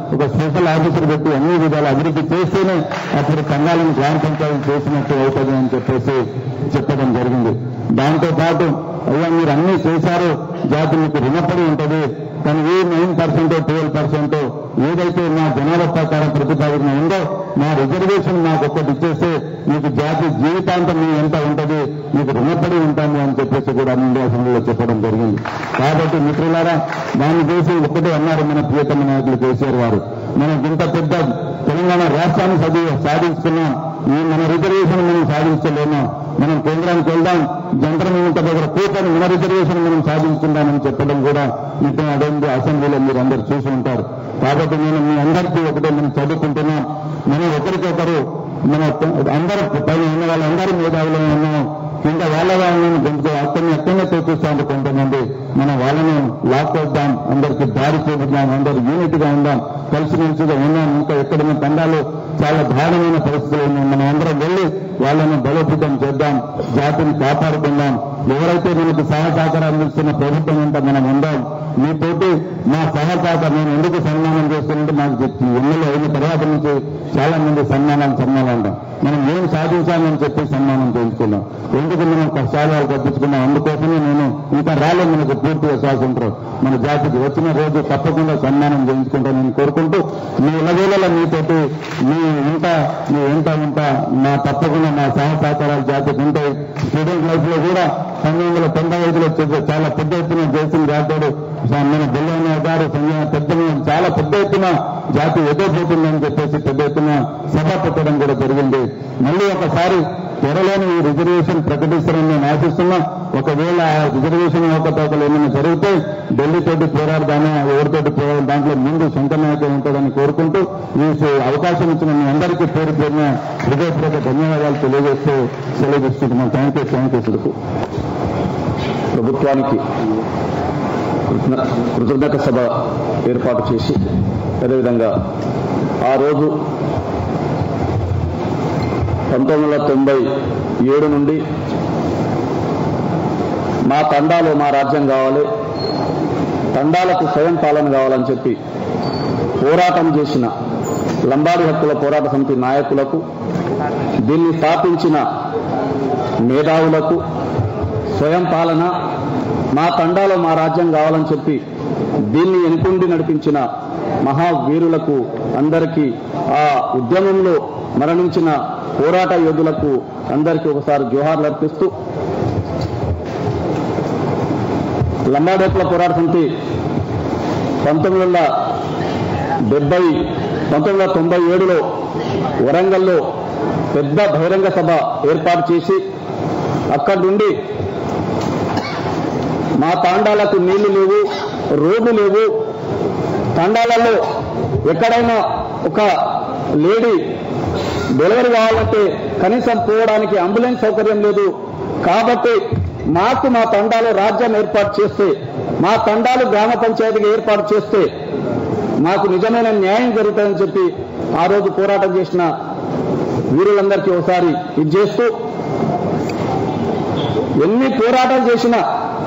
S1: ఒక స్పెషల్ ఆఫీసర్ పెట్టి అన్ని విధాలు అభివృద్ధి చేస్తేనే అప్పుడు సంఘాలను గ్రామ పంచాయతీ చేసినట్టు అవుతుంది అని చెప్పేసి చెప్పడం జరిగింది. దాంతో పాటు అయ్యా మీరు అన్ని చేశారు, జాతి మీకు రుణపడి ఉంటుంది, కానీ ఏ నైన్ పర్సెంట్ ట్వెల్వ్ పర్సెంట్ ఏదైతే మా జనాభా ప్రకారం ప్రతిపాదన ఉందో మా రిజర్వేషన్ మాకు ఒక్కటి ఇచ్చేస్తే మీకు జాతి జీవితాంతం మీ ఎంత ఉంటుంది, మీకు రుణపడి ఉంటాము అని చెప్పేసి కూడా ముందు అసెంబ్లీలో చెప్పడం జరిగింది. కాబట్టి మిత్రులారా, దాన్ని చేసి ఒక్కటే అన్నారు మన ప్రియతమ నాయకులు కేసీఆర్ గారు, మనం ఇంత పెద్ద తెలంగాణ రాష్ట్రాన్ని చదివి సాధించుకున్నాం, ఈ మన రిజర్వేషన్ మనం సాధించలేము, మనం కేంద్రానికి వెళ్దాం, జంతర్ మంతర్ దగ్గర కూర్చొని మన రిజర్వేషన్ మనం సాధించుకుందామని చెప్పడం కూడా మీకు అదేంటి అసెంబ్లీలో మీరు అందరూ చూసి ఉంటారు. కాబట్టి నేను మీ అందరికీ ఒకటే మనం చదువుకుంటున్నాం, మనం ఒకరికొకరు మన అందరూ పైన ఉన్న వాళ్ళందరూ మేధావులు ఉన్నాం, కింద వాళ్ళ వాళ్ళని గెలిచే అక్కడిని ఎక్కడనే తెప్పిస్తాం కొంతమంది, మనం వాళ్ళని లాక్కొద్దాం, అందరికీ దారి చూపుదాం, అందరూ యూనిట్గా ఉందాం, కలిసిమెలిసిగా ఉన్నాం. ఇంకా ఎక్కడైనా తండాలు చాలా దారుణమైన పరిస్థితులు ఉన్నాయి, మనం అందరం వెళ్ళి వాళ్ళని బలోపేతం చేద్దాం, జాతిని కాపాడుకుందాం. ఎవరైతే మనకు సహకారం అందిస్తున్న ప్రభుత్వం అంటే మనం ఉందాం. మీతోటి మా సహకారం నేను ఎందుకు సన్మానం చేస్తున్నట్టు నాకు చెప్పి ఎమ్మెల్యే అయిన తర్వాత నుంచి చాలా మంది సన్మానాలు సన్మానం అంటాం, మనం ఏం సాధించామని చెప్పి సన్మానం చేయించుకున్నాం, ఎందుకు మనం కష్టాలు తప్పించుకున్నాం. అందుకోసమే నేను ఇంకా రాలేదు మనకు పూర్తిగా స్వాతంత్రం, మన జాతికి వచ్చిన రోజు తప్పకుండా సన్మానం చేయించుకుంటానని కోరుకుంటూ మీ ఇళ్ళవేళలో మీతోటి మీ ఇంత మీ ఎంత ఇంత మా తప్పకుండా మా సహకారాలు జాతికి ఉంటాయి. స్టూడెంట్ లైఫ్ లో కూడా పంతొమ్మిది వందల తొంభై ఐదులో చాలా పెద్ద ఎత్తున జయసింగ్ రాథోడ్ మన బెల్లయ్య గారు సంజయ్ పెద్ద చాలా పెద్ద ఎత్తున జాతి ఎదుర్కొంటుందని చెప్పేసి పెద్ద ఎత్తున సభ పెట్టడం కూడా జరిగింది. మళ్ళీ ఒకసారి త్వరలోని ఈ రిజర్వేషన్ ప్రకటిస్తారని నేను ఆశిస్తున్నా. ఒకవేళ ఆ రిజర్వేషన్ అవకతవకలు ఏమైనా జరిగితే ఢిల్లీతోటి పోరాడదామా, ఎవరితోటి పోరాడు దాంట్లో ముందు సొంత నాయకులు ఉంటుందని కోరుకుంటూ ఈ అవకాశం ఇచ్చిన మీ అందరికీ పేరు పేరున హృదయపూర్వక ధన్యవాదాలు తెలియజేస్తూ సెలవుస్తున్నాం. Thank you thank you.
S2: ప్రభుత్వానికి కృతజ్ఞత సభ ఏర్పాటు చేసి అదేవిధంగా ఆ రోజు పంతొమ్మిది వందల తొంభై ఏడు నుండి మా తండాలో మా రాజ్యం కావాలి, తండాలకు స్వయం పాలన కావాలని చెప్పి పోరాటం చేసిన లంబాడి హక్కుల పోరాట సమితి నాయకులకు, దీన్ని స్థాపించిన మేధావులకు, స్వయం పాలన మా తండాలో మా రాజ్యం కావాలని చెప్పి దీన్ని ఎన్నుకుండి నడిపించిన మహావీరులకు అందరికీ, ఆ ఉద్యమంలో మరణించిన పోరాట యోధులకు అందరికీ ఒకసారి జోహార్లు అర్పిస్తూ, లంబాడి హక్కుల పోరాట సమితి పంతొమ్మిది వందల డెబ్బై పంతొమ్మిది వందల తొంభై ఏడులో వరంగల్లో పెద్ద బహిరంగ సభ ఏర్పాటు చేసి అక్కడి నుండి మా తాండాలకు నీళ్లు లేవు, రోడ్లు లేవు, తాండాలలో ఎక్కడైనా ఒక లేడీ డెలివరీ కావాలంటే కనీసం పోవడానికి అంబులెన్స్ సౌకర్యం లేదు. కాబట్టి మాకు మా తండాలో రాజ్యం ఏర్పాటు చేస్తే, మా తండాలు గ్రామ పంచాయతీగా ఏర్పాటు చేస్తే మాకు నిజమైన న్యాయం జరుగుతుందని చెప్పి ఆ రోజు పోరాటం చేసిన వీరులందరికీ ఒకసారి ఇది చేస్తూ, ఎన్ని పోరాటాలు చేసినా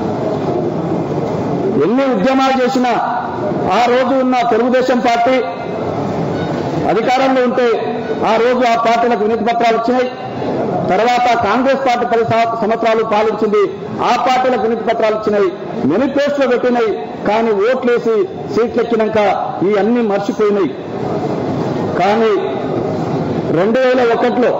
S2: ఎన్ని ఉద్యమాలు చేసినా ఆ రోజు ఉన్న తెలుగుదేశం పార్టీ అధికారంలో ఉంటే ఆ రోజు ఆ పార్టీలకు వినతి పత్రాలు వచ్చినాయి. తర్వాత కాంగ్రెస్ పార్టీ పది సంవత్సరాలు పాలించింది, ఆ పార్టీలకు వినతి పత్రాలు వచ్చినాయి, మేనిఫెస్టోలో పెట్టినాయి. కానీ ఓట్లేసి సీట్లు ఎక్కినాక ఈ అన్ని మర్చిపోయినాయి. కానీ రెండు వేల ఒకటిలో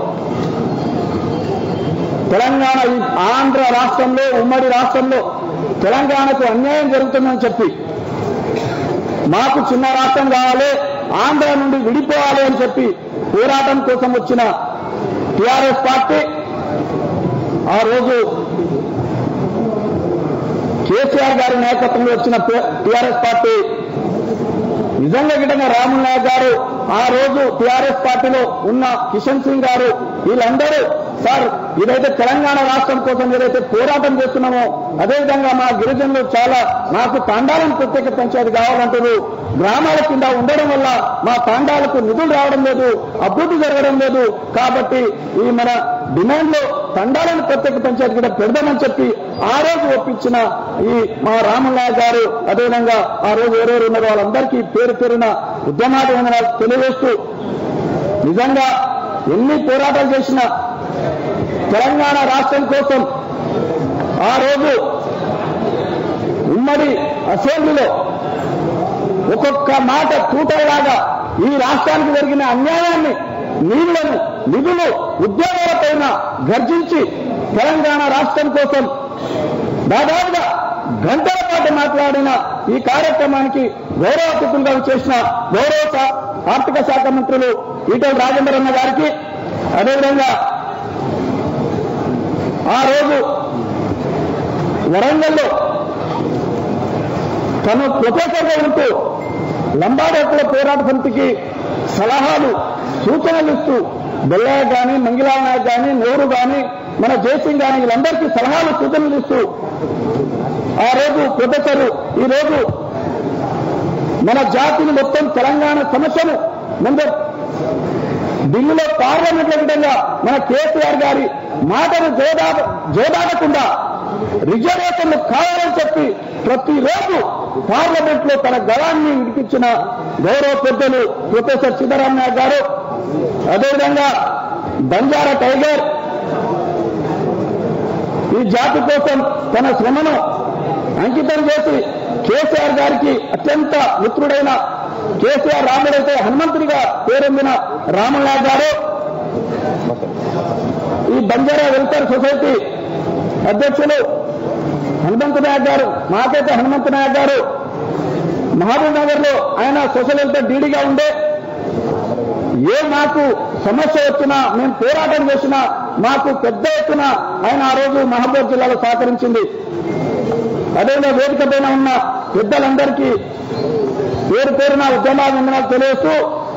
S2: తెలంగాణ ఆంధ్ర రాష్ట్రంలో ఉమ్మడి రాష్ట్రంలో తెలంగాణకు అన్యాయం జరుగుతుందని చెప్పి మాకు చిన్న రాష్ట్రం కావాలి, ఆంధ్ర నుండి విడిపోవాలి అని చెప్పి పోరాటం కోసం వచ్చిన టీఆర్ఎస్ పార్టీ ఆ రోజు కేసీఆర్ గారి నాయకత్వంలో వచ్చిన టీఆర్ఎస్ పార్టీ నిజంగా గిటంగా రాముల్ నాయక్ గారు, ఆ రోజు టీఆర్ఎస్ పార్టీలో ఉన్న కిషన్ సింగ్ గారు, వీళ్ళందరూ సార్ ఇదైతే తెలంగాణ రాష్ట్రం కోసం ఏదైతే పోరాటం చేస్తున్నామో అదేవిధంగా మా గిరిజనులు చాలా మాకు తాండాలను ప్రత్యేక పంచాయతీ కావాలంటారు, గ్రామాల కింద ఉండడం వల్ల మా తాండాలకు నిధులు రావడం లేదు, అభివృద్ధి జరగడం లేదు. కాబట్టి ఈ మన డిమాండ్లో తండాలను ప్రత్యేక పంచాయతీ కూడా పెడదామని చెప్పి ఆ రోజు ఒప్పించిన ఈ మా రామనాయక్ గారు, అదేవిధంగా ఆ రోజు ఎవరెవరు ఉన్నారో వాళ్ళందరికీ పేరు పేరున ఉద్యమాలు తెలియజేస్తూ, నిజంగా ఎన్ని పోరాటాలు చేసినా తెలంగాణ రాష్ట్రం కోసం ఆ రోజు ఉమ్మడి అసెంబ్లీలో ఒక్కొక్క మాట కూటలాగా ఈ రాష్ట్రానికి జరిగిన అన్యాయాన్ని, నీళ్లను, నిధులు, ఉద్యోగాలపైన గర్జించి తెలంగాణ రాష్ట్రం కోసం దాదాపుగా గంటల పాటు మాట్లాడిన ఈ కార్యక్రమానికి గౌరవ అతిథులుగా చేసిన గౌరవ ఆర్థిక శాఖ మంత్రులు ఈటెల రాజేందర్ అన్న గారికి, అదేవిధంగా ఆ రోజు వరంగల్లో తను ప్రొఫెసర్గా ఉంటూ లంబాడి హక్కుల పోరాట సమితికి సలహాలు, సూచనలు ఇస్తూ బెల్లయ్య కానీ, మంగిలాల్ నాయక్ కానీ, నెహ్రూ కానీ, మన జయసింగ్ కానీ వీళ్ళందరికీ సలహాలు, సూచనలు ఇస్తూ ఆ రోజు ప్రొఫెసర్ ఈ రోజు మన జాతిని మొత్తం తెలంగాణ సమస్యను ముందు ఢిల్లీలో పార్లమెంట్లో విధంగా మన కేసీఆర్ గారి మాటను జోదా జోదాడకుండా రిజర్వేషన్లు కావాలని చెప్పి ప్రతిరోజు పార్లమెంట్ లో తన గళాన్ని విడిపించిన గౌరవ పెద్దలు ప్రొఫెసర్ సీతారాం నాయక్ గారు, అదేవిధంగా బంజారా టైగర్ ఈ జాతి కోసం తన శ్రమను అంకితం చేసి కేసీఆర్ గారికి అత్యంత మిత్రుడైన కేసీఆర్ రాముడైతే హనుమంతుడిగా పేరొందిన రామనాయక్ గారు, ఈ బంజారా వెల్ఫేర్ సొసైటీ అధ్యక్షులు హనుమంతు నాయక్ గారు, మాకైతే హనుమంతు నాయక్ గారు మహబూబ్ నగర్ లో ఆయన సోషల్ వెల్ఫేర్ డీడీగా ఉండే, ఏ మాకు సమస్య వచ్చినా మేము పోరాటం చేసినా మాకు పెద్ద ఎత్తున ఆయన ఆ రోజు మహబూబ్ జిల్లాలో సహకరించింది. అదేవిధంగా వేదిక పైన ఉన్న పెద్దలందరికీ పేరు పేరున ఉద్యమాలు ఉందని తెలియస్తూ,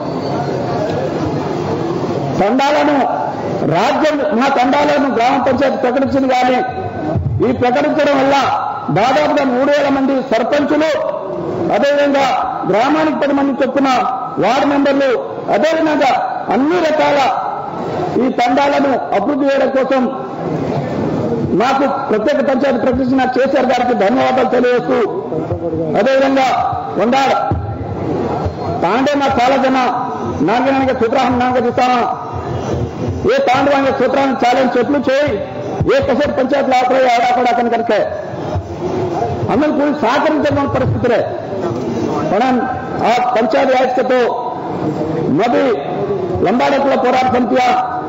S2: తండాలను రాజ్యం మా తండాలను గ్రామ పంచాయతీ ప్రకటించింది కానీ ఈ ప్రకటించడం వల్ల దాదాపుగా మూడు వేల మంది సర్పంచులు, అదేవిధంగా గ్రామానికి పది మంది చొప్పున వార్డు మెంబర్లు, అదేవిధంగా అన్ని రకాల ఈ తండాలను అభివృద్ధి చేయడం కోసం మాకు ప్రత్యేక పంచాయతీ ప్రకటించిన కేసీఆర్ గారికి ధన్యవాదాలు తెలియజేస్తూ, అదేవిధంగా ఉండాల తాండే నా చాలా జన నాకే ನನಗೆ ಸೂತ್ರಾಹಂ ನಾಂಗ ದಿಸ್ತಾನ ఏ తాండవాంగ సూత్రాన్ని ఛాలెంజ్ చెట్లు చేయి ఏ కసేట్ పంచాయత్ లాపరే ఆడాపడా కనుక అందరూ కూడా సహకరించడం పరిస్థితులే మనం ఆ పంచాయతీ ఆయుక్తతో మోదీ లంబాడకుల పోరాట సమితియా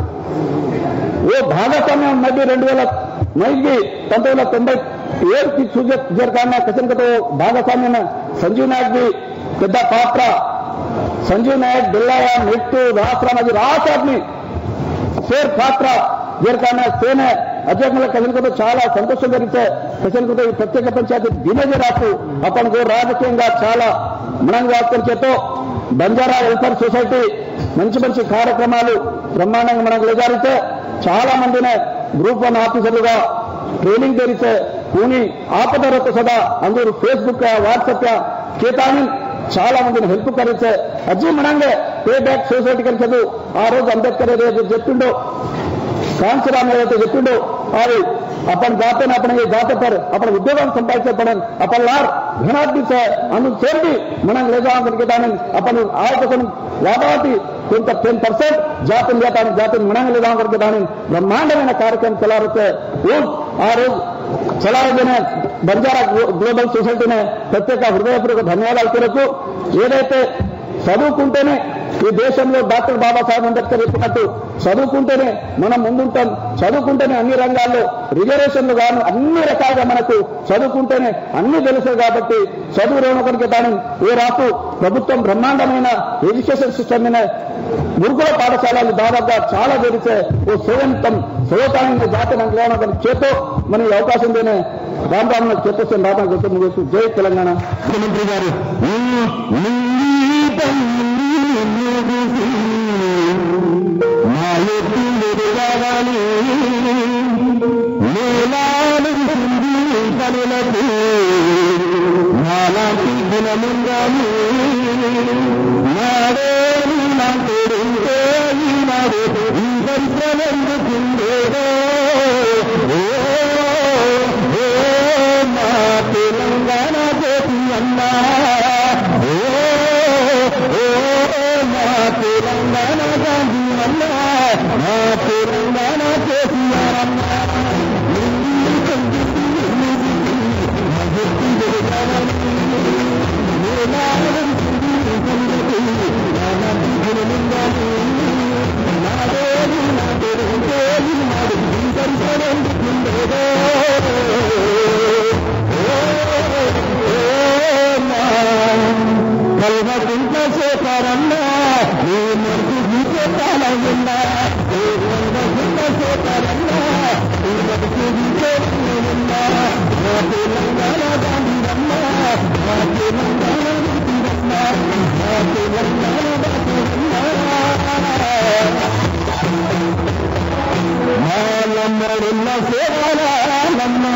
S2: ఏ భాగస్వామ్యం మోదీ రెండు వేల నైన్కి పంతొమ్మిది వందల తొంభై ఏడుకి జరగానే కసంకతో భాగస్వామ్యం సంజీవ్ నాయక్ది పెద్ద పాత్ర. సంజీవ్ నాయక్ బిల్లయ్య నెట్టు రాష్ట్రానికి రాష్ట్రాన్ని शेर पात्र जरकाना सेने अध्यक्ष कसन को तो चाला संतोषం జరిగితే కసన్ को तो प्रत्येक पंचायत दिने रातू अपन को రాజకీయంగా చాలా మనం వార్తలతో బంజారా వెల్ఫేర్ సొసైటీ మంచి మంచి కార్యక్రమాలు బ్రహ్మాండంగా మనకు లేజారితే చాలా మందినే గ్రూప్ వన్ ఆఫీసర్లుగా ట్రైనింగ్ తెరిస్తే పూని ఆపదరత సదా అందరూ ఫేస్బుక్ వాట్సాప్ కేతాని చాలా మందిని హెల్ప్ కరిస్తే అజ్జీ మనంగే పే బ్యాక్ సొసైటీ కలిసదు ఆ రోజు అంబేద్కర్ ఏదైతే చెప్పిండో కాంచరామ్ ఏదైతే చెప్పిండో అది अपन जाते ना अपने जाते पर अपने उद्योग संपादित पड़न अपन लार घनादि से अनु सेंदी మనం లేజాంగనికి దాని अपन ఆయతకం వాదాతి కొంత టెన్ పర్సెంట్ జాతి లేతాని జాతి మనం లేజాంగనికి దాని బ్రహ్మాండమైన కార్యక్రమం చలారుతే ఆ రోజు చలారదేనే బంజారా గ్లోబల్ సొసైటీనే ప్రత్యేక హృదయపూర్వక ధన్యవాదాలు తెలుపుతూ ఏదైతే చదువుకుంటేనే ఈ దేశంలో డాక్టర్ బాబాసాహెబ్ అంబేద్కర్ చెప్పినట్టు చదువుకుంటేనే మనం ముందుంటాం, చదువుకుంటేనే అన్ని రంగాల్లో రిజర్వేషన్లు గాను అన్ని రకాలుగా మనకు చదువుకుంటేనే అన్ని తెలుసు కాబట్టి చదువు రేణుకరికి తాను ఏ రాకు ప్రభుత్వం బ్రహ్మాండమైన ఎడ్యుకేషన్ సిస్టమ్ గురుకుల పాఠశాలలు దాదాపుగా చాలా జరిగితే ఓ సేవంతం సేవతాన్ని జాతి నాకు చేతో మన ఈ అవకాశం దేనే రామ్ రామ్ చేతోస్తే రామ్ గౌతమ్ చేస్తూ జై తెలంగాణ. ముఖ్యమంత్రి గారు కావాలి పనులకు నాలాంటి గుణముందాము నాడే నా కొడుకే ఈనాడు ఈ దర్శనందుకుందేదో మా తెలంగాణ జ్యోతి అన్నా, మా తెలంగాణ గాంధీ అన్నా, మా తెలంగాణ కేసీఆర్ అన్నా, కల్వకుంట్ల శేఖరన్నా, నీ మంచి గీతాలన్నా, కల్వకుంట్ల శేఖరన్నా, నీ మంచి గీతాలన్నా, మా తెలంగాణ గాంధీరన్నా, మా తెలంగాణ నీతిరన్నా, మా తెలంగాణ మా లమ్మడున్న సేవలన్నా.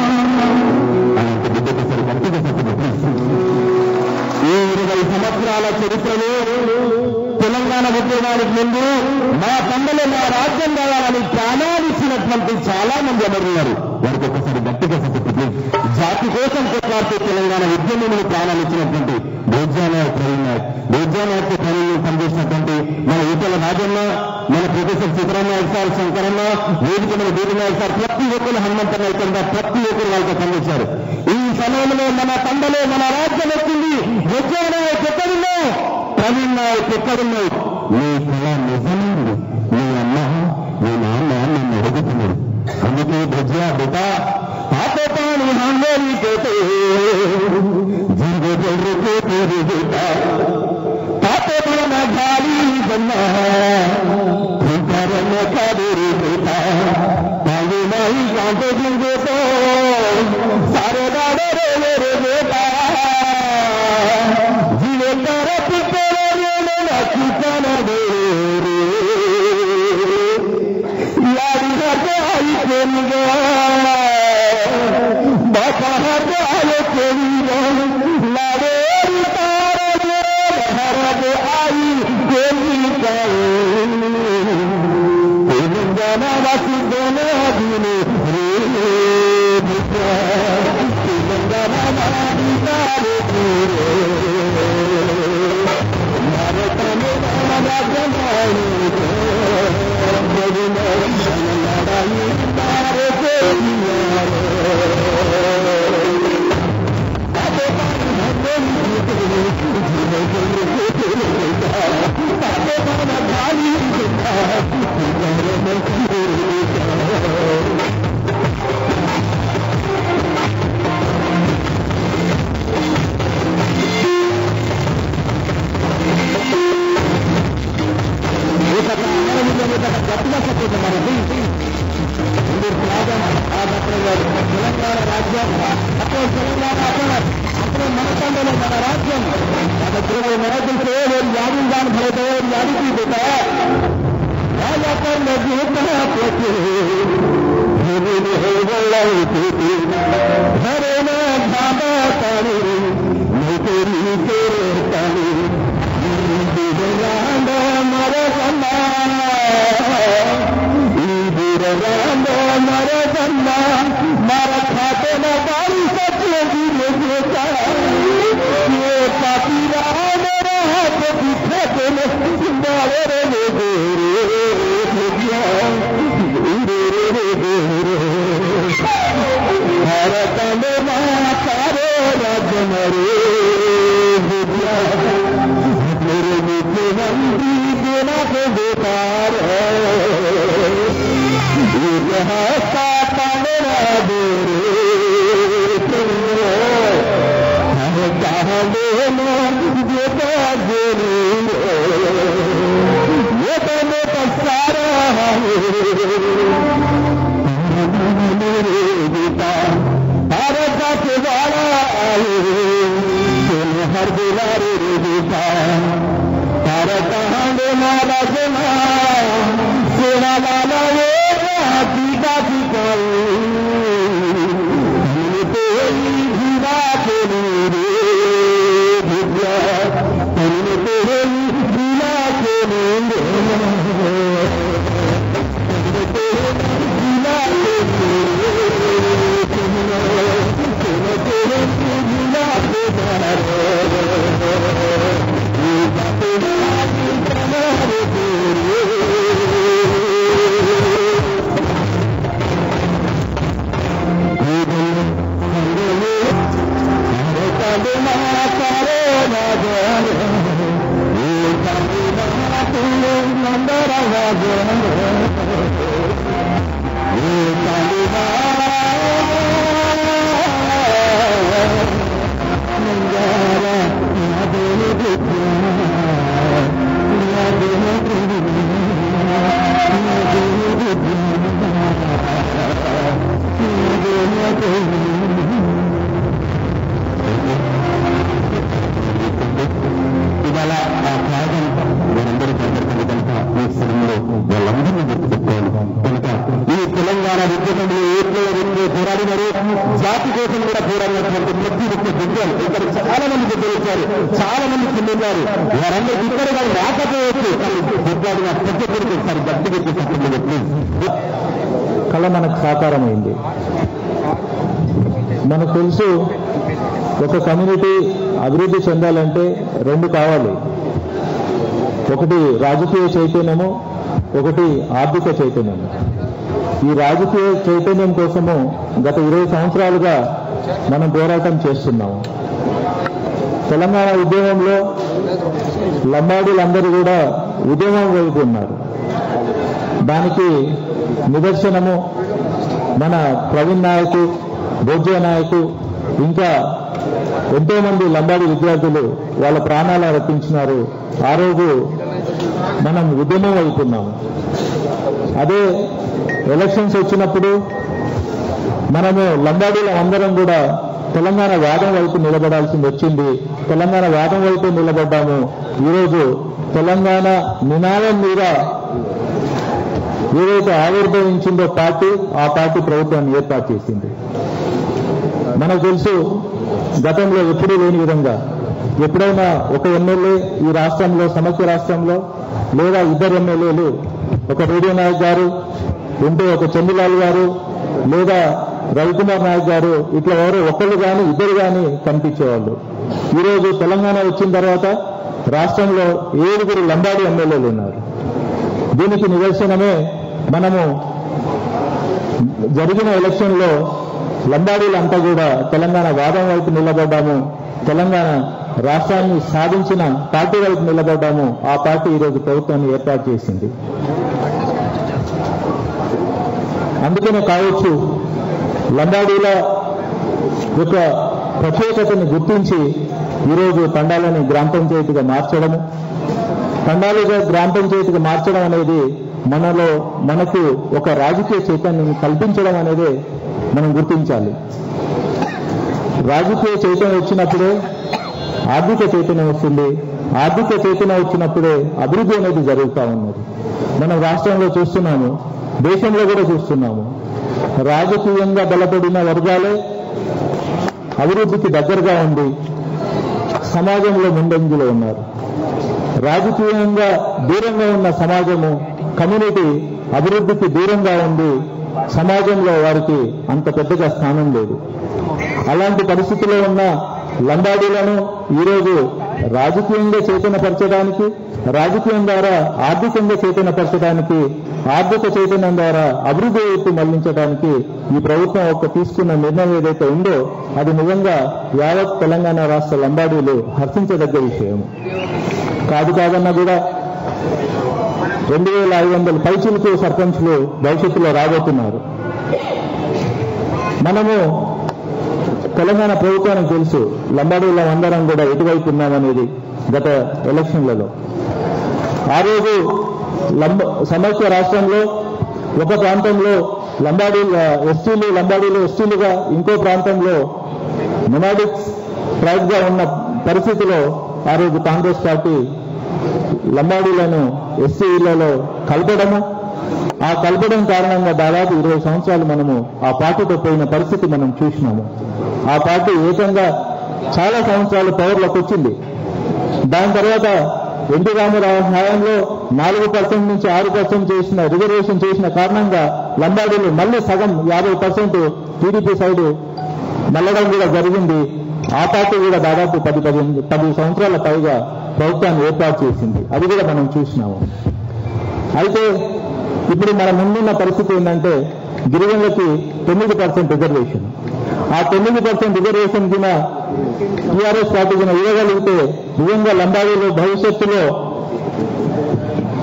S2: ఈ ఇరవై సంవత్సరాల చరిత్రలో తెలంగాణ ఉద్యమానికి ముందు మా పండుగ మా రాజ్యం కావాలని ప్రాణాలిచ్చినటువంటి చాలా మంది అమరున్నారు. వారికి ఒకసారి గట్టిగా చెప్పి జాతి కోసం కొట్లాడుతూ తెలంగాణ ఉద్యమంలో ప్రాణాలిచ్చినటువంటి బోధ్యానాయక్ ప్రవీణ్ నాయక్, బోధ్యానాయక్ ప్రవీణ్ పనిచేసినటువంటి మన ఈటల రాజన్న, మన ప్రొఫెసర్ సీతారామనాయక్ సార్, శంకరన్న, వేదిక మన బీరనాయక్ సార్, ప్రతి ఒక్కరు హనుమంత నాయకంగా ప్రతి ఒక్కరు వాళ్ళతో పనిచేశారు. ఈ సమయంలో మన తండలో మన రాజ్యం వచ్చింది. బోధ్యానాయక్ ఎక్కడున్నావు, ప్రవీణ్ నాయక్ ఎక్కడున్నావు? నీ కళ నిజమైంది. నీ అమ్మ నీ నాన్న నన్ను అడుగుతున్నాడు. అందుకే బొజ్జా బిడ్డ పాప పాని హాంగోని పోతే జీవో జల్లుకు పేరు బిడ్డ పాప పాన గాలి బన్నా కుంకరన్న కాదేరి బిడ్డ పాలి నాయి కాంటే జింగేతో సారే దాడే రే రే బిడ్డ జీవో కర పిట్టలో నా కితన రే यारी हटे आई केलियो बापा हटे आए केलियो लाडे तारे हरदे आई केलियो तेलंगाना वासी दोनों दिने रे तेलंगाना वासी तारे रे मारे तने मारा जमाई తెలంగాణ రాజ్యం అప్పుడు తెలంగాణ అప్పుడు మన తండ్రి మన రాజ్యం మన మనసులతో యాది దాని ఫలతో యాదికి పోతా హరే నా బాబా తాను నైతేరి తేరే తాను మర సమ్మా ఈ బురగాండ మర సమ్మా మర ఖాతే నా బారి సత్య దిలే దేతా ये पापीरा मेरा हाथ दिखाते ने मारे रे रे रे रे रे रे भारत में मातारे राज्य मरे मेरे मुख्यमंत्री देना को बेकार रास्ता मेरा देरे ये तो मैं सारा मेरे बेटा भारत के वाला आए हर दिलारे रे बेटा भारत हांडे मारा जना सेवा लाला ये गीता की भीवा के मेरे
S1: ఇవాళ ఆ త్యాగం మనందరి సందర్భంగా కనుక ఈ స్థలంలో వాళ్ళందరినీ గుర్తుపెట్టుకోవాలి కనుక ఈ తెలంగాణ ఉద్యమంలో ఏట్లో రెండు పోరాడినారు, జాతి కోసం కూడా పోరాడినటువంటి ప్రతి ఒక్క బిడ్డలు ఇక్కడ చాలా మంది బిడ్డలు వచ్చారు, చాలా మంది పిల్లలు వారందరూ ఇక్కడ వాళ్ళు రాకపోవచ్చు, బిడ్డలు పెద్ద కొడుకు ఒకసారి గట్టిగా చెప్పండి ప్లీజ్.
S2: కళ మనకు సాకారమైంది. మనకు తెలుసు ఒక కమ్యూనిటీ అభివృద్ధి చెందాలంటే రెండు కావాలి, ఒకటి రాజకీయ చైతన్యము, ఒకటి ఆర్థిక చైతన్యము. ఈ రాజకీయ చైతన్యం కోసము గత ఇరవై సంవత్సరాలుగా మనం పోరాటం చేస్తున్నాము. తెలంగాణ ఉద్యమంలో లంబాడీలందరూ కూడా ఉద్యమం వైపు ఉన్నారు. దానికి నిదర్శనము మన ప్రవీణ్ నాయకు, భోజ్య నాయకు, ఇంకా ఎంతో మంది లంబాడి విద్యార్థులు వాళ్ళ ప్రాణాలు అర్పించినారు. ఆ రోజు మనం ఉద్యమం వైపు ఉన్నాము. అదే ఎలక్షన్స్ వచ్చినప్పుడు మనము లంబాడీల అందరం కూడా తెలంగాణ వాదం వైపు నిలబడాల్సింది వచ్చింది. తెలంగాణ వాదం వైపు నిలబడ్డాము. ఈరోజు తెలంగాణ నినాదం మీద ఏదైతే ఆవిర్భవించిందో పార్టీ, ఆ పార్టీ ప్రభుత్వాన్ని ఏర్పాటు చేసింది. మనకు తెలుసు గతంలో ఎప్పుడూ లేని విధంగా ఎప్పుడైనా ఒక ఎమ్మెల్యే ఈ రాష్ట్రంలో, సమైక్య రాష్ట్రంలో, లేదా ఇద్దరు ఎమ్మెల్యేలు, ఒక రేడియో నాయక్ గారు ఉంటే ఒక చంద్రలాల్ గారు లేదా రవికుమార్ నాయక్ గారు, ఇట్లా ఎవరో ఒకళ్ళు కానీ ఇద్దరు కానీ కనిపించేవాళ్ళు. ఈరోజు తెలంగాణ వచ్చిన తర్వాత రాష్ట్రంలో ఏడుగురు లంబాడి ఎమ్మెల్యేలు ఉన్నారు. దీనికి నిదర్శనమే మనము జరిగిన ఎలక్షన్లో లంబాడీలంతా కూడా తెలంగాణ వాదం వైపు నిలబడ్డాము, తెలంగాణ రాష్ట్రాన్ని సాధించిన పార్టీ వైపు నిలబడ్డాము. ఆ పార్టీ ఈరోజు ప్రభుత్వాన్ని ఏర్పాటు చేసింది. అందుకనే కావచ్చు లంబాడీల యొక్క ప్రత్యేకతను గుర్తించి ఈరోజు తండాలని గ్రామ పంచాయతీగా మార్చడము, తండాలుగా గ్రామ పంచాయతీగా మార్చడం అనేది మనలో మనకు ఒక రాజకీయ చైతన్యం కల్పించడం అనేది మనం గుర్తించాలి. రాజకీయ చైతన్యం వచ్చినప్పుడే ఆర్థిక చైతన్యం వస్తుంది. ఆర్థిక చైతన్యం వచ్చినప్పుడే అభివృద్ధి అనేది జరుగుతూ ఉన్నది. మనం రాష్ట్రంలో చూస్తున్నాము, దేశంలో కూడా చూస్తున్నాము. రాజకీయంగా బలపడిన వర్గాలే అభివృద్ధికి దగ్గరగా ఉండి సమాజంలో ముందంజలో ఉన్నారు. రాజకీయంగా దూరంగా ఉన్న సమాజము, కమ్యూనిటీ అభివృద్ధికి దూరంగా ఉండి సమాజంలో వారికి అంత పెద్దగా స్థానం లేదు. అలాంటి పరిస్థితిలో ఉన్న లంబాడీలను ఈరోజు రాజకీయంగా చైతన్యపరచడానికి, రాజకీయం ద్వారా ఆర్థికంగా చైతన్యపరచడానికి, ఆర్థిక చైతన్యం ద్వారా అభివృద్ధి వైపు మళ్లించడానికి ఈ ప్రభుత్వం ఒక తీసుకున్న నిర్ణయం ఏదైతే ఉందో అది నిజంగా యావత్ తెలంగాణ రాష్ట్ర లంబాడీలు హర్షించదగ్గ విషయం. కాదు కాదన్నా కూడా రెండు వేల ఐదు వందల పైచిలకు సర్పంచ్లు భవిష్యత్తులో రాబోతున్నారు. మనము తెలంగాణ ప్రభుత్వానికి తెలుసు లంబాడీల అందరం కూడా ఎటువైపు ఉన్నామనేది. గత ఎలక్షన్లలో ఆ రోజు లంబ సమైక్య రాష్ట్రంలో ఒక ప్రాంతంలో లంబాడీల ఎస్టీలు లంబాడీలు ఎస్టీలుగా, ఇంకో ప్రాంతంలో మొనాడిక్స్ ట్రైబ్గా ఉన్న పరిస్థితిలో ఆ రోజు కాంగ్రెస్ పార్టీ లంబాడీలను ఎస్సీలలో కలపడము, ఆ కలపడం కారణంగా దాదాపు ఇరవై సంవత్సరాలు మనము ఆ పార్టీతో పోయిన పరిస్థితి మనం చూసినాము. ఆ పార్టీ ఏకంగా చాలా సంవత్సరాలు పవర్లోకి వచ్చింది. దాని తర్వాత ఎన్టీ రామారావు హయాంలో నాలుగు పర్సెంట్ నుంచి ఆరు పర్సెంట్ చేసిన రిజర్వేషన్ చేసిన కారణంగా లంబాడీలు మళ్ళీ సగం యాభై పర్సెంట్ టీడీపీ సైడ్ మళ్ళడం కూడా జరిగింది. ఆ పార్టీ కూడా దాదాపు పది పది పది సంవత్సరాల పైగా ప్రభుత్వాన్ని ఏర్పాటు చేసింది. అది కూడా మనం చూసినాము. అయితే ఇప్పుడు మన ముందున్న పరిస్థితి ఏంటంటే గిరిజనులకి తొమ్మిది పర్సెంట్ రిజర్వేషన్. ఆ తొమ్మిది పర్సెంట్ రిజర్వేషన్ కింద టీఆర్ఎస్ పార్టీ కింద ఇవ్వగలిగితే నిజంగా లంబాడీలు భవిష్యత్తులో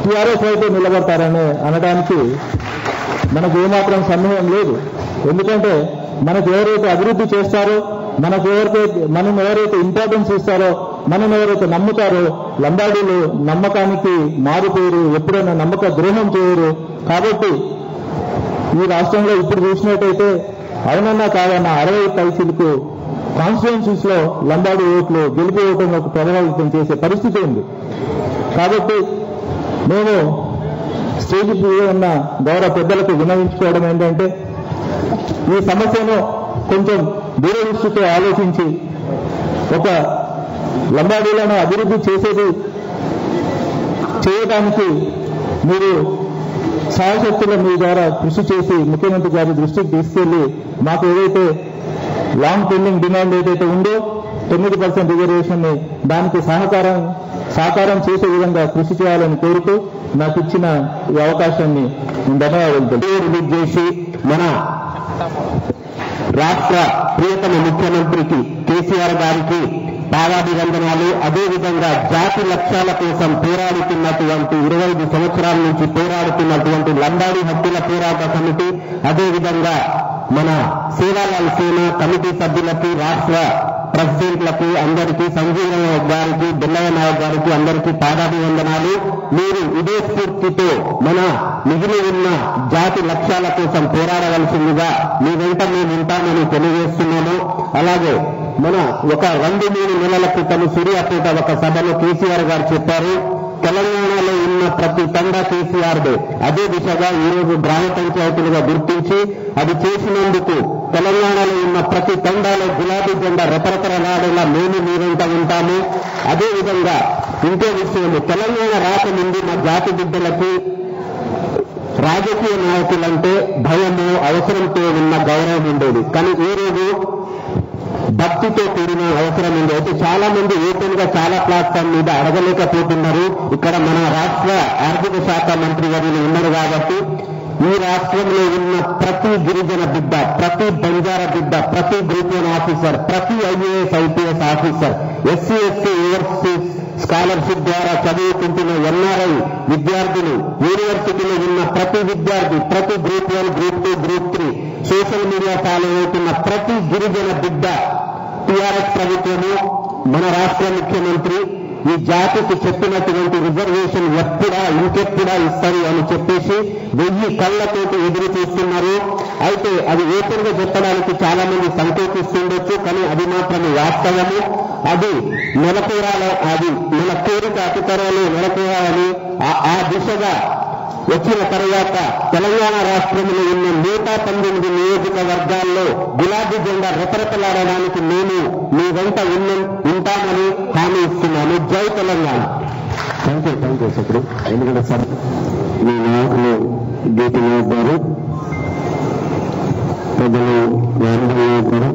S2: టీఆర్ఎస్ అయితే నిలబడతారని అనడానికి మనకు ఏమాత్రం సందేహం లేదు. ఎందుకంటే మనకు ఎవరైతే అభివృద్ధి చేస్తారో, మనకు ఎవరైతే మనం ఎవరైతే ఇంపార్టెన్స్ ఇస్తారో, మనం ఎవరైతే నమ్ముతారో, లంబాడీలు నమ్మకానికి మారిపోయారు, ఎప్పుడైనా నమ్మక ద్రోహం చేయరు. కాబట్టి ఈ రాష్ట్రంలో ఇప్పుడు చూసినట్టయితే అవునన్నా కాదన్నా అరవై పైసలకు కాన్స్టిట్యున్సీస్ లో లంబాడీ ఓట్లు గెలిపి ఓట్లను ప్రభావితం చేసే పరిస్థితి ఉంది. కాబట్టి మేము స్టేజ్ మీద ఉన్న గౌరవ పెద్దలకు విన్నవించుకోవడం ఏంటంటే ఈ సమస్యను కొంచెం దూరదృష్టితో ఆలోచించి ఒక లంబాడీలను అభివృద్ధి చేసేది చేయడానికి మీరు సాయశక్తుల మీ ద్వారా కృషి చేసి ముఖ్యమంత్రి గారి దృష్టికి తీసుకెళ్లి మాకు ఏదైతే లాంగ్ పెండింగ్ డిమాండ్ ఏదైతే ఉందో తొమ్మిది పర్సెంట్ రిజర్వేషన్ దానికి సహకారం సాకారం చేసే విధంగా కృషి చేయాలని కోరుతూ నాకు ఇచ్చిన ఈ అవకాశాన్ని నేను ధన్యవాదాలు
S1: రిలీజ్ చేసి మన రాష్ట్ర ప్రియతమ ముఖ్యమంత్రికి కేసీఆర్ గారికి పాదాభివందనాలు. అదేవిధంగా జాతి లక్ష్యాల కోసం పోరాడుతున్నటువంటి ఇరవై ఐదు సంవత్సరాల నుంచి పోరాడుతున్నటువంటి లంబాడీ హక్కుల పోరాట సమితి, అదేవిధంగా మన సేవాలాల్ సేన కమిటీ సభ్యులకి, రాష్ట్ర ప్రెసిడెంట్లకు అందరికీ, సంజీవ నాయక్ గారికి, బిల్లయ్య నాయక్ గారికి అందరికీ పాదాభివందనాలు. మీరు ఇదే స్ఫూర్తితో మన మిగిలి ఉన్న జాతి లక్ష్యాల కోసం పోరాడవలసిందిగా మీ వెంట మేము ఉంటామని తెలియజేస్తున్నాము. అలాగే మన ఒక రెండు మూడు నెలల క్రితం సూర్యాపేట ఒక సభలో కేసీఆర్ గారు చెప్పారు, తెలంగాణలో ఉన్న ప్రతి తండా కేసీఆర్దే. అదే దిశగా ఈరోజు గ్రామ పంచాయతీలుగా గుర్తించి అది చేసినందుకు తెలంగాణలో ఉన్న ప్రతి తండాలో గులాబీ జెండా రెపరెపరలాడేలా మేము మీరంట ఉంటాము. అదేవిధంగా ఇంకో విషయము, తెలంగాణ రాకముందు మా జాతి బిడ్డలకి రాజకీయ నాయకులంటే భయము, అవసరంతో ఉన్న గౌరవం ఉండేది. కానీ ఈ రోజు భక్తితో కూడిన అవసరం ఉంది. అయితే చాలా మంది ఓపెన్ గా చాలా ప్లాట్ఫామ్ మీద అడగలేకపోతున్నారు. ఇక్కడ మన రాష్ట్ర ఆర్థిక శాఖ మంత్రి గారు ఉన్నారు కాబట్టి ఈ రాష్ట్రంలో ఉన్న ప్రతి గిరిజన బిడ్డ, ప్రతి బంజారా బిడ్డ, ప్రతి గ్రూప్ వన్ ఆఫీసర్, ప్రతి IAS IPS officer, SC ST overseas scholarship ద్వారా చదువుకుంటున్న ఎన్ఆర్ఐ విద్యార్థులు, యూనివర్సిటీలో ఉన్న ప్రతి విద్యార్థి, ప్రతి group one, group two, group three, social media follow అవుతున్న ప్రతి గిరిజన బిడ్డ టీఆర్ఎస్ ప్రభుత్వము, మన రాష్ట్ర ముఖ్యమంత్రి ఈ జాతికి చెప్పినటువంటి రిజర్వేషన్ ఎప్పుడా ఇంకెప్పుడా ఇస్తారు అని చెప్పేసి వెయ్యి కళ్లతోటి ఎదురు చూస్తున్నారు. అయితే అది ఓపెన్ గా చెప్పడానికి చాలా మంది సంకోచిస్తుండొచ్చు, కానీ అది మాత్రమే వాస్తవము. అది నెలకొరాల అది మన కోరిక అతి త్వరలో నెలకొరాలని ఆ దిశగా వచ్చిన తర్వాత తెలంగాణ రాష్ట్రంలో ఉన్న నూట పంతొమ్మిది నియోజకవర్గాల్లో గులాబీ జెండా రెపరెపలాడడానికి మేము మీ వెంట ఉంటామని హామీ ఇస్తున్నాను. జై Telangana. Thank you thank you సత్రు. ఎందుకంటే సార్ మీ నాయకులు గీతి నాయక్ గారు, పెద్దలు నారాయణ నాయక్ గారు,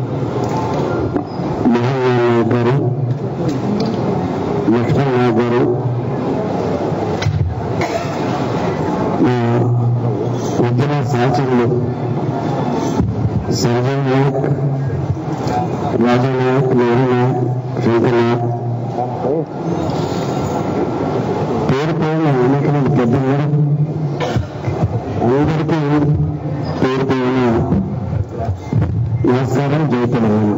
S1: మోహన్ నాయక్ గారు, లక్ష్మణ్ నాయక్ గారు, ఉద్యమ సహచరులు సంజయ్ నాయక్, రాజు నాయక్, లోహి నాయక్, శంకర్ నాయక్, పేరు పేరున అనేక మంది పెద్దలు అందరికీ పేరు పేరున నమస్కారం. జై తెలంగాణ.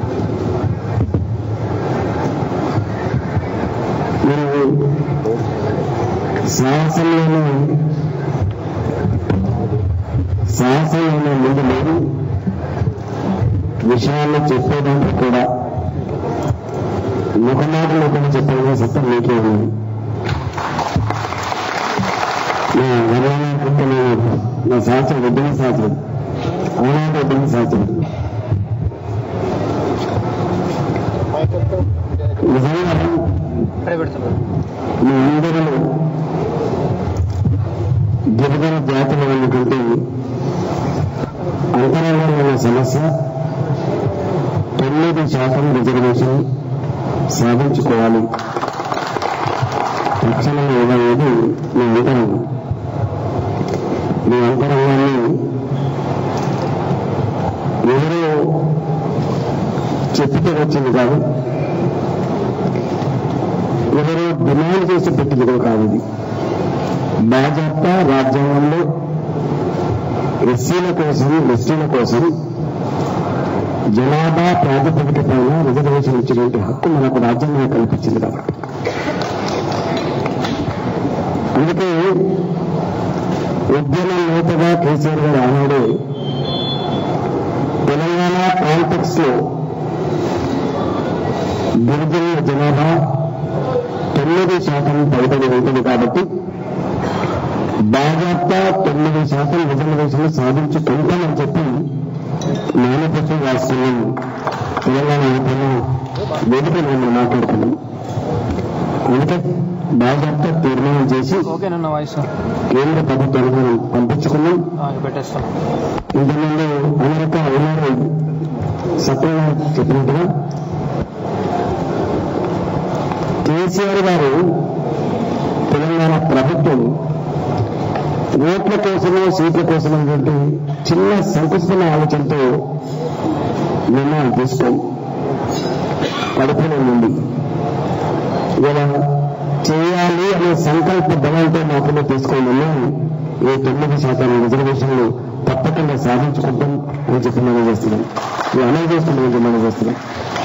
S1: మీరు సాహసంలోనే సాహసంలోనే ముందు లేదు, విషయాల్లో చెప్పేదానికి కూడా ముఖమాటలు కూడా చెప్పడం సత్యం మీకే ఉంది. నా వరలాంటి నా సహచరుడు, ఉద్యమ సహచరుడు, ఆనాటి ఉద్యమ సహచరుడు. నిజంగా మీ అందరూ గిరిజన జాతిలో ఉన్నటువంటి అంతరాంగంలో సమస్య తొమ్మిది శాతం రిజర్వేషన్ సాధించుకోవాలి. తక్షణం ఇవ్వలేదు మీ అంతరంగం. మీ అంతరంగాన్ని ఎవరో చెప్పితే వచ్చింది కాదు, ఎవరో డిమాండ్ చేసి పెట్టింది కూడా కాదు. ఇది భాజపా రాజ్యాంగంలో ఎస్సీల కోసం ఎస్టీల కోసం జనాభా ప్రాతిపదిక పైన రిజర్వేషన్ ఇచ్చినటువంటి హక్కు మనకు రాజ్యాంగం కల్పించింది కాబట్టి అందుకే ఉద్యమ నేతగా కేసీఆర్ గారు ఆనాడు తెలంగాణ కాంటెక్స్ లో గిరిజనుల జనాభా తొమ్మిది శాతం పైబడి ఉంటుంది కాబట్టి భాజపా తొమ్మిది శాతం రిజర్వేషన్లు సాధించుకుంటామని చెప్పి మేనిఫెస్టో రాష్ట్రం తెలంగాణ అయిపోయిన వేదిక మేము మాట్లాడుతున్నాం. అందుకే భాజపా తీర్మానం చేసి కేంద్ర ప్రభుత్వానికి పంపించుకున్నాం. ఇంతకుముందు అమెరికా ఉన్నారు సత్యంగా చెప్పినట్టుగా కేసీఆర్ గారు తెలంగాణ ప్రభుత్వం ఓట్ల కోసమో సీట్ల కోసమైనటువంటి చిన్న సంకుచిత ఆలోచనతో నిర్ణయం తీసుకోం కడుపులో నుండి ఇలా చేయాలి అనే సంకల్ప బలంతో మాత్రమే తీసుకోవాలని ఈ తొమ్మిది శాతం రిజర్వేషన్లు తప్పకుండా సాధించుకుంటాం అని చెప్పి మనం చేస్తున్నాం. ఇవి అమలు చేస్తున్నాం మనం చేస్తున్నాం.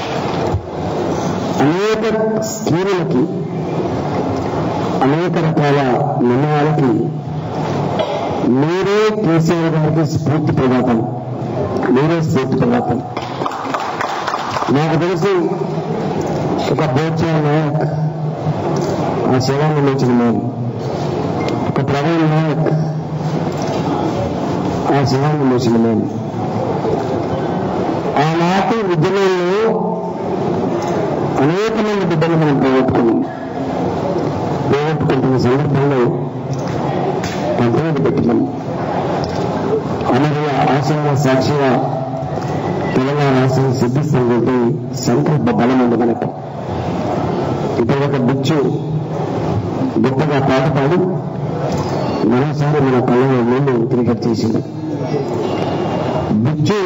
S1: అనేక స్కీములకి అనేక రకాల నిర్ణయాలకి మీరే కేసీఆర్ గారికి స్ఫూర్తి ప్రదాతం, మీరే స్ఫూర్తి ప్రదాతం. నాకు తెలిసి ఒక బోర్చా నాయక్ ఆ సేవలు వచ్చిన మేము, ఒక ప్రవీణ్ నాయక్ ఆ సేవలు వచ్చిన మేము. ఆనాటి ఉద్యమంలో అనేక మంది బిడ్డలు మనం పోగొట్టుకున్నాం. పోగొట్టుకుంటున్న సందర్భంలో పంతొమ్మిది పెట్టినాం. అనగా ఆశయ సాక్షిగా తెలంగాణ రాష్ట్రం సిద్ధిస్తుందంటే సంకల్ప బలం ఉంది మనకు. ఇప్పుడు ఒక బిచ్చు గొప్పగా పాట పాడి మరోసారి మన కళ్ళ ముందు క్రికెట్ చేసింది. బిచ్చు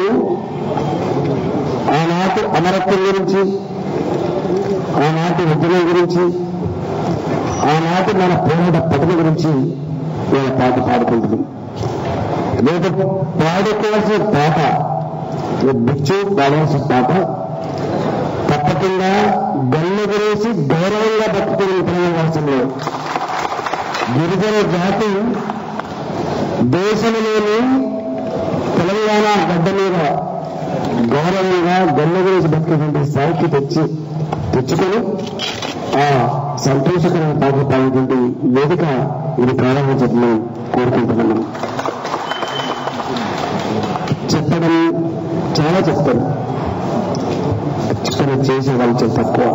S1: ఆనాటి అమరత్వం గురించి, ఆనాటి ఉద్యమం గురించి, ఆనాటి మన పోరాట పట్టుల గురించి నేను పాట పాడుకుంటుంది. లేదు పాడుకోవాల్సిన పాట, బిచ్చు పాడాల్సిన పాట తప్పకుండా గల్లు గురేసి గౌరవంగా బతుకుతున్న తెలంగాణ రాష్ట్రంలో గిరిజన జాతి దేశంలోని తెలంగాణ గడ్డ మీద గౌరవంగా గల్లు గురేసి బతుకుతుంటే స్థాయికి తెచ్చి తెచ్చుకొని ఆ సంతోషకరమైన పాట పాడుకుంటే వేదిక ఇది ప్రారంభించడం కోరుకుంటున్నాను. చెప్పడం చాలా చెప్తారు, ఇక్కడ చేసే వాళ్ళు చాలా తక్కువ.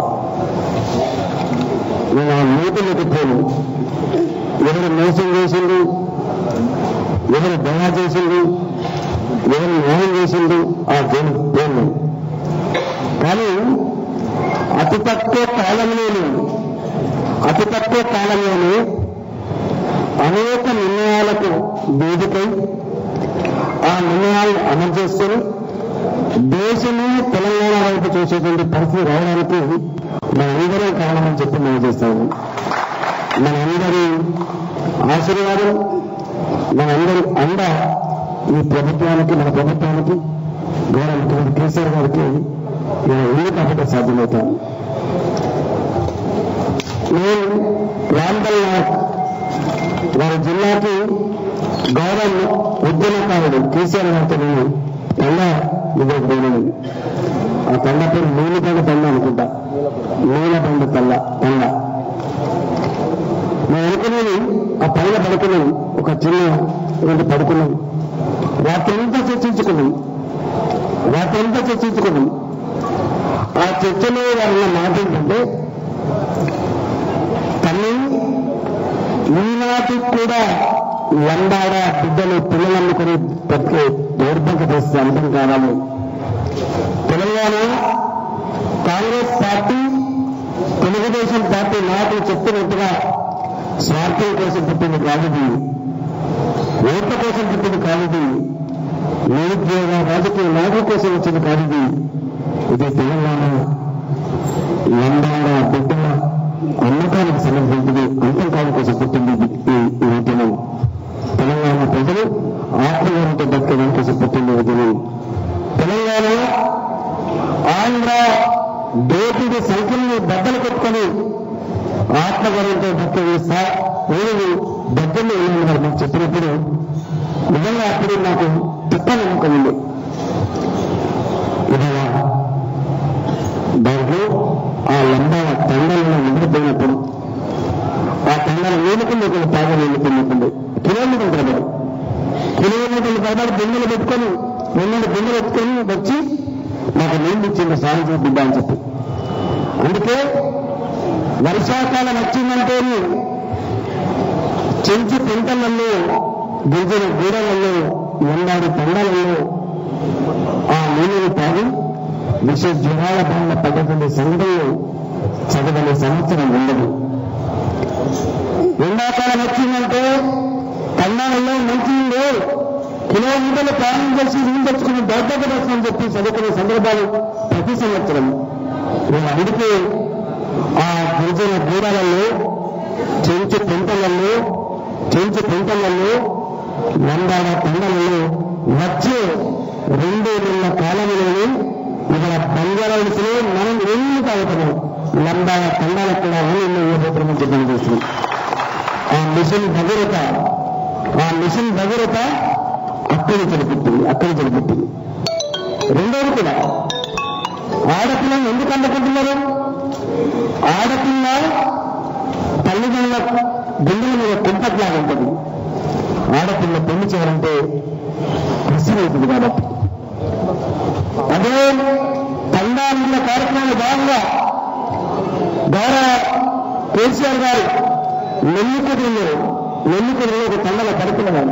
S1: నేను ఆ నోటులోకి పోను. ఎవరు మోసం చేసిండు, ఎవరు దయా చేసిండు, ఎవరు న్యాయం చేసిండు ఆ దేని పోను. కానీ అతి తక్కువ కాలంలోనే అతి తక్కువ కాలంలోనే అనేక నిర్ణయాలకు వేదికై ఆ నిర్ణయాలను అమలు చేసుకొని దేశమే తెలంగాణ వైపు చూసేటువంటి పరిస్థితి రావడానికి మనందరం కారణమని చెప్పి మనం చేస్తాము. మనందరి ఆశీర్వాదం, మనందరి అండ ఈ ప్రభుత్వానికి, మన ప్రభుత్వానికి, గౌరవ ముఖ్యమంత్రి కేసీఆర్ గారికి ఉంది కాబట్టి సాధ్యమవుతాను. నేను రాంబల్ నాయక్ వారి జిల్లాకి గౌరవ ఉద్యమకారుడు కేసీఆర్ గారితో నేను తండ దగ్గరకు పోయినాను. ఆ తండ పేరు నీలిబండ తండ అనుకుంటా, నీలబండ తల్ల తండ. నేను అనుకునేది ఆ పైన పడుకున్నాను, ఒక చిన్న రెండు పడుకున్నాను. రాత్రంతా చర్చించుకున్నాం, రాత్రంతా చర్చించుకున్నాం. ఆ చర్చలో వాళ్ళ మాట ఏంటంటే, తల్లి ఈనాటికి కూడా వండాడ బిడ్డలు పిల్లలమ్ముకుని ప్రతి దౌర్భాగ్య పరిస్థితి అంతం కావాలి. Telangana Congress party, Telugu Desam party నాయకులు చెప్పినట్టుగా స్వార్థం కోసం పుట్టింది కాదు, ఓట్ల కోసం పుట్టింది కాదు, నిరుద్యోగ రాజకీయ నాయకుల కోసం వచ్చింది కాదు. ఇది తెలంగాణ వండాడ బిడ్డల అమ్మకానికి సంబంధించింది, అంతం కాలం కోసం పుట్టింది ఈ ఉద్యమం. దోపిడి సంఖ్యలను బద్దలు కొట్టుకొని ఆత్మగౌరవంతో భక్తిస్తా ఏడు దగ్గరలో ఏమని మరి మాకు చెప్పినప్పుడు నిజంగా అప్పుడు నాకు తప్ప నమ్మకం ఉంది. ఇలా దాంట్లో ఆ లంబాల తండాలను నిద్రపోయినప్పుడు ఆ తండాల వేలుకుండా ఒక తాగ వెళ్ళుతున్నప్పుడు కిలోమీటర్లు తరబడి కిలోమీటర్లు తరబడి బొమ్మలు పెట్టుకొని రెండు బొమ్మలు పెట్టుకొని వచ్చి నాకు నీళ్ళు ఇచ్చింది సాయంత్రం బిడ్డ అని చెప్పి. అందుకే వర్షాకాలం వచ్చిందంటే చెంచు పెంటలలో గిరిజన గూడలలో ఎండాడి తండాలలో ఆ నీళ్ళని తాగి విష జ్వరాల బాణ పడ్డటువంటి సంఘటనలు చదవని సంవత్సరం ఉండదు. ఎండాకాలం వచ్చిందంటే తండాలలో మంచి కిలోమీటర్లు ప్రయాణం చేసి నీళ్ళు తెచ్చుకుని దౌర్భాగ్య దర్శనం చెప్పి చదువుకునే సందర్భాలు ప్రతి సంవత్సరం. అందుకే ఆ గిరిజన గూడాలలో చెంచు పెంటలలో చెంచు పెంటలలో లంబాడ తండలలో వచ్చే రెండు నెలల కాలంలోనే ఇక్కడ బంజారాలో మనం ఎన్ని తాగుతున్నాం లంబాడ తండాలకు కూడా ఎన్నో ఇవ్వబోతున్నామని చెప్పి చేస్తున్నాం. ఆ మిషన్ భగీరథ ఆ మిషన్ భగీరథ అక్కడి చెడిపెట్టింది అక్కడి చెడిపెట్టింది. రెండోది కూడా ఆడపిల్లను ఎందుకు అందుకుంటున్నారు? ఆడపిల్ల తల్లిదండ్రుల గుండెల మీద కుంపట్లాగా ఉంటుంది. ఆడపిల్ల పెళ్లి చేయాలంటే కష్టమవుతుంది కాబట్టి అదే తండాల కార్యక్రమాలు భాగంగా గౌరవ కేసీఆర్ గారు నెల్లికొండలో నెల్లికొండలో ఒక తండల పడుకున్నవాడు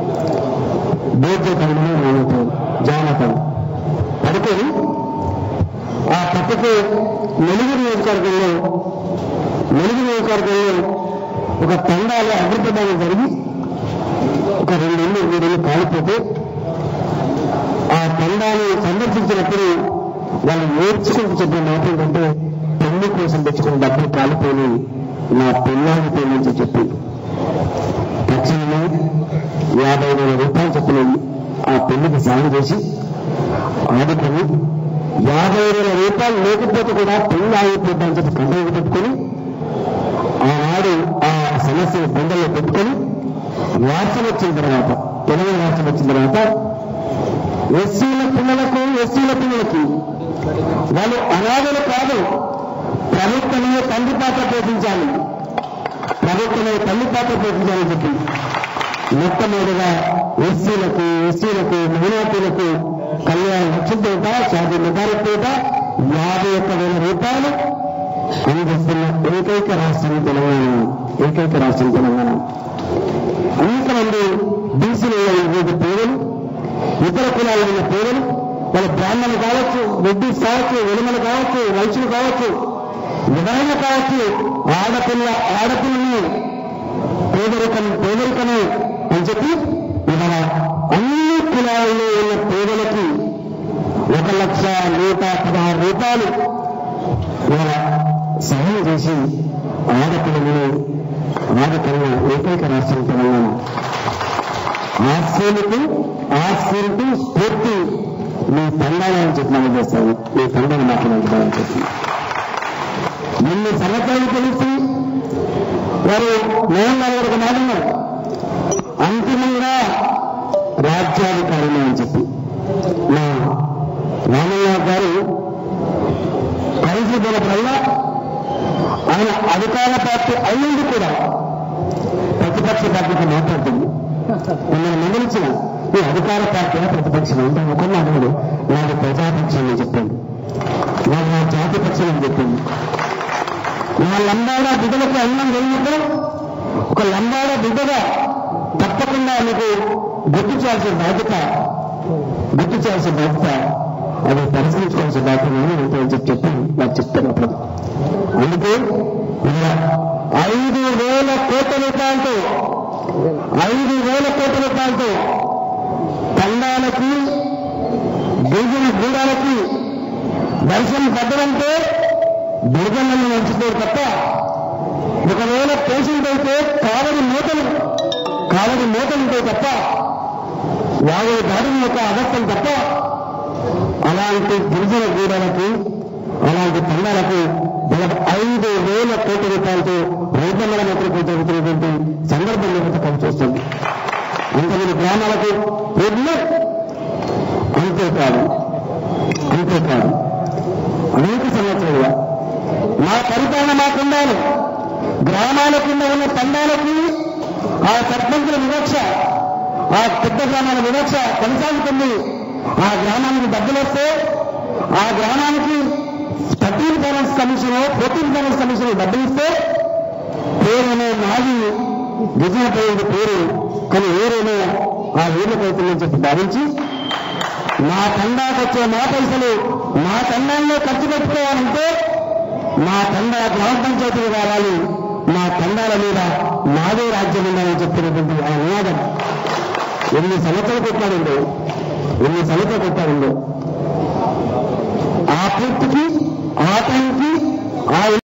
S1: బోధ్య తండ్రి జానతం పడుకొని ఆ పక్కకు మెలుగు నియోజకవర్గంలో మెలుగు నియోజకవర్గంలో ఒక తండాలు అగ్నిప్రదానం జరిగి ఒక రెండేళ్ళు మూడేళ్ళు కాలిపోతే ఆ తండాన్ని సందర్శించినప్పుడు వాళ్ళు నేర్చుకుంటూ చెప్పిన మాట ఏంటంటే పెళ్లి కోసం తెచ్చుకున్న డబ్బులు కాలిపోయి నా పెళ్ళాన్ని పేమెంట్ చెప్పి తక్షణమే యాభై వేల రూపాయలు చెప్పిన ఆ పెళ్లికి సాయం చేసి ఆదుకొని యాభై వేల రూపాయలు లేకపోతే కూడా పెళ్లి ఆగిపోద్దని చెప్పి కంట్రోల్ పెట్టుకొని ఆనాడు ఆ సమస్యను బండల్లో పెట్టుకొని వార్తలు వచ్చిన తర్వాత తెలంగాణ రాష్ట్రం వచ్చిన తర్వాత ఎస్సీల పిల్లలకు ఎస్సీల పిల్లలకి వాళ్ళు అనాథలు కాదు, ప్రభుత్వమే తల్లి పాత్ర పోషించాలి, ప్రభుత్వమే తల్లి పాత్ర పోషించాలని చెప్పి మొట్టమొదటిగా ఎస్సీలకు ఎస్సీలకు మైనార్టీలకు కళ్యాణ లక్ష్యంతో షాదీ ముబారక్ తోట యాభై ఒక్క వేల రూపాయలు అందిస్తున్న ఏకైక రాష్ట్రం తెలంగాణ. ఏకైక రాష్ట్రం తెలంగాణ. అనేక మంది బీసీలలో వివిధ పేదలు, ఇతర కులాల్లో ఉన్న పేదలు, వాళ్ళ బ్రాహ్మణులు కావచ్చు, రెడ్డిస్ కావచ్చు, వెలుమలు కావచ్చు, వైశ్యులు కావచ్చు, విధానం కావచ్చు, ఆడపిల్ల ఆడపిల్లని పేదరికం పేదరికమే అని చెప్పి మన అన్ని కులాల్లో ఉన్న పేదలకి ఒక లక్ష నూట పదహారు రూపాయలు సహాయం చేసి ఆడపిల్లని ఆడపిల్ల ఏకైక రాష్ట్రం తెలంగాణ. ఆశ్రయకు ఆశ్రయకు స్ఫూర్తి మీ తండాలని చెప్పి మనం చేస్తాను, మీ తండాన్ని మాట్లాడాలని చెప్పి నిన్ను సంవత్సరాలు తెలిసి వారు నేను నలుగురికి మాట్లాడారు అంతిమంగా రాజ్యాధికారులు అని చెప్పి మా రామయ్య గారు కలిసి పోయినప్పుడల్లా ఆయన అధికార పార్టీ అయ్యింది కూడా ప్రతిపక్ష పార్టీతో మాట్లాడుతుంది. మిమ్మల్ని మందలించిన ఈ అధికార పార్టీ ప్రతిపక్షం అంటే ఒకరిని అన్నాడు, నాది ప్రజాపక్షం అని చెప్పింది, నాది నా జాతి పక్షం అని చెప్పింది. నా లంబాడ బిడ్డలకు అన్నం జరిగినప్పుడు ఒక లంబాడ బిడ్డగా తప్పకుండా మీకు గుర్తు చేయాల్సిన బాధ్యత గుర్తు చేయాల్సిన బాధ్యత అది పరిశీలించుకోవాల్సిన బాధ్యత అని చెప్పి చెప్పి నాకు చెప్తాను. అప్పుడు అందుకే ఐదు వేల కోట్ల రూపాయలతో ఐదు వేల కోట్ల రూపాయలతో తండాలకి గిరిజన గూడాలకి దర్శనం పడ్డదంటే గిరిజనులను నడుచుకోరు తప్ప ఒకవేళ పేషెంట్ అయితే కావడి మూతలు కావడి మూతలు ఉంటాయి తప్ప యాభై దాడుల యొక్క అవస్థలు తప్ప అలాంటి గిరిజన గూడాలకి అలాంటి తండాలకు దాదాపు ఐదు వేల కోట్ల రూపాయలతో రోడ్ల మంత్రితో జరుగుతున్నటువంటి సందర్భంలో కలిసి వస్తుంది. ఇంతమంది గ్రామాలకు రోడ్లు అంతేకాదు అంతేకాదు అనేక సంవత్సరాలుగా మా పరిపాలన మాకుండాలి. గ్రామాల కింద ఉన్న తండాలకి ఆ సర్పంచుల వివక్ష, ఆ పెద్ద గ్రామాల వివక్ష కొనసాగుతుంది. ఆ గ్రామానికి డబ్బులు వస్తే ఆ గ్రామానికి thirteen finance commission fourteen finance commission డబ్బులు ఇస్తే పేరునే నాది నిజమైపోయింది పేరు, కానీ ఊరేమో ఆ ఊళ్ళకి అవుతుందని చెప్పి భావించి మా తండాకు వచ్చే మా పైసలు మా తండాల్లో ఖర్చు పెట్టుకోవాలంటే మా తండా గ్రామ పంచాయతీలు కావాలి, మా తండాల మీద మాదే రాజ్యం ఉండాలని చెప్పినటువంటి ఆ నినాదం ఎన్ని సంవత్సరాలు కొట్టాడుందో ఎన్ని సంవత్సరాలు కొట్టాడుందో ఆ పూర్తికి ఆ టైంకి ఆ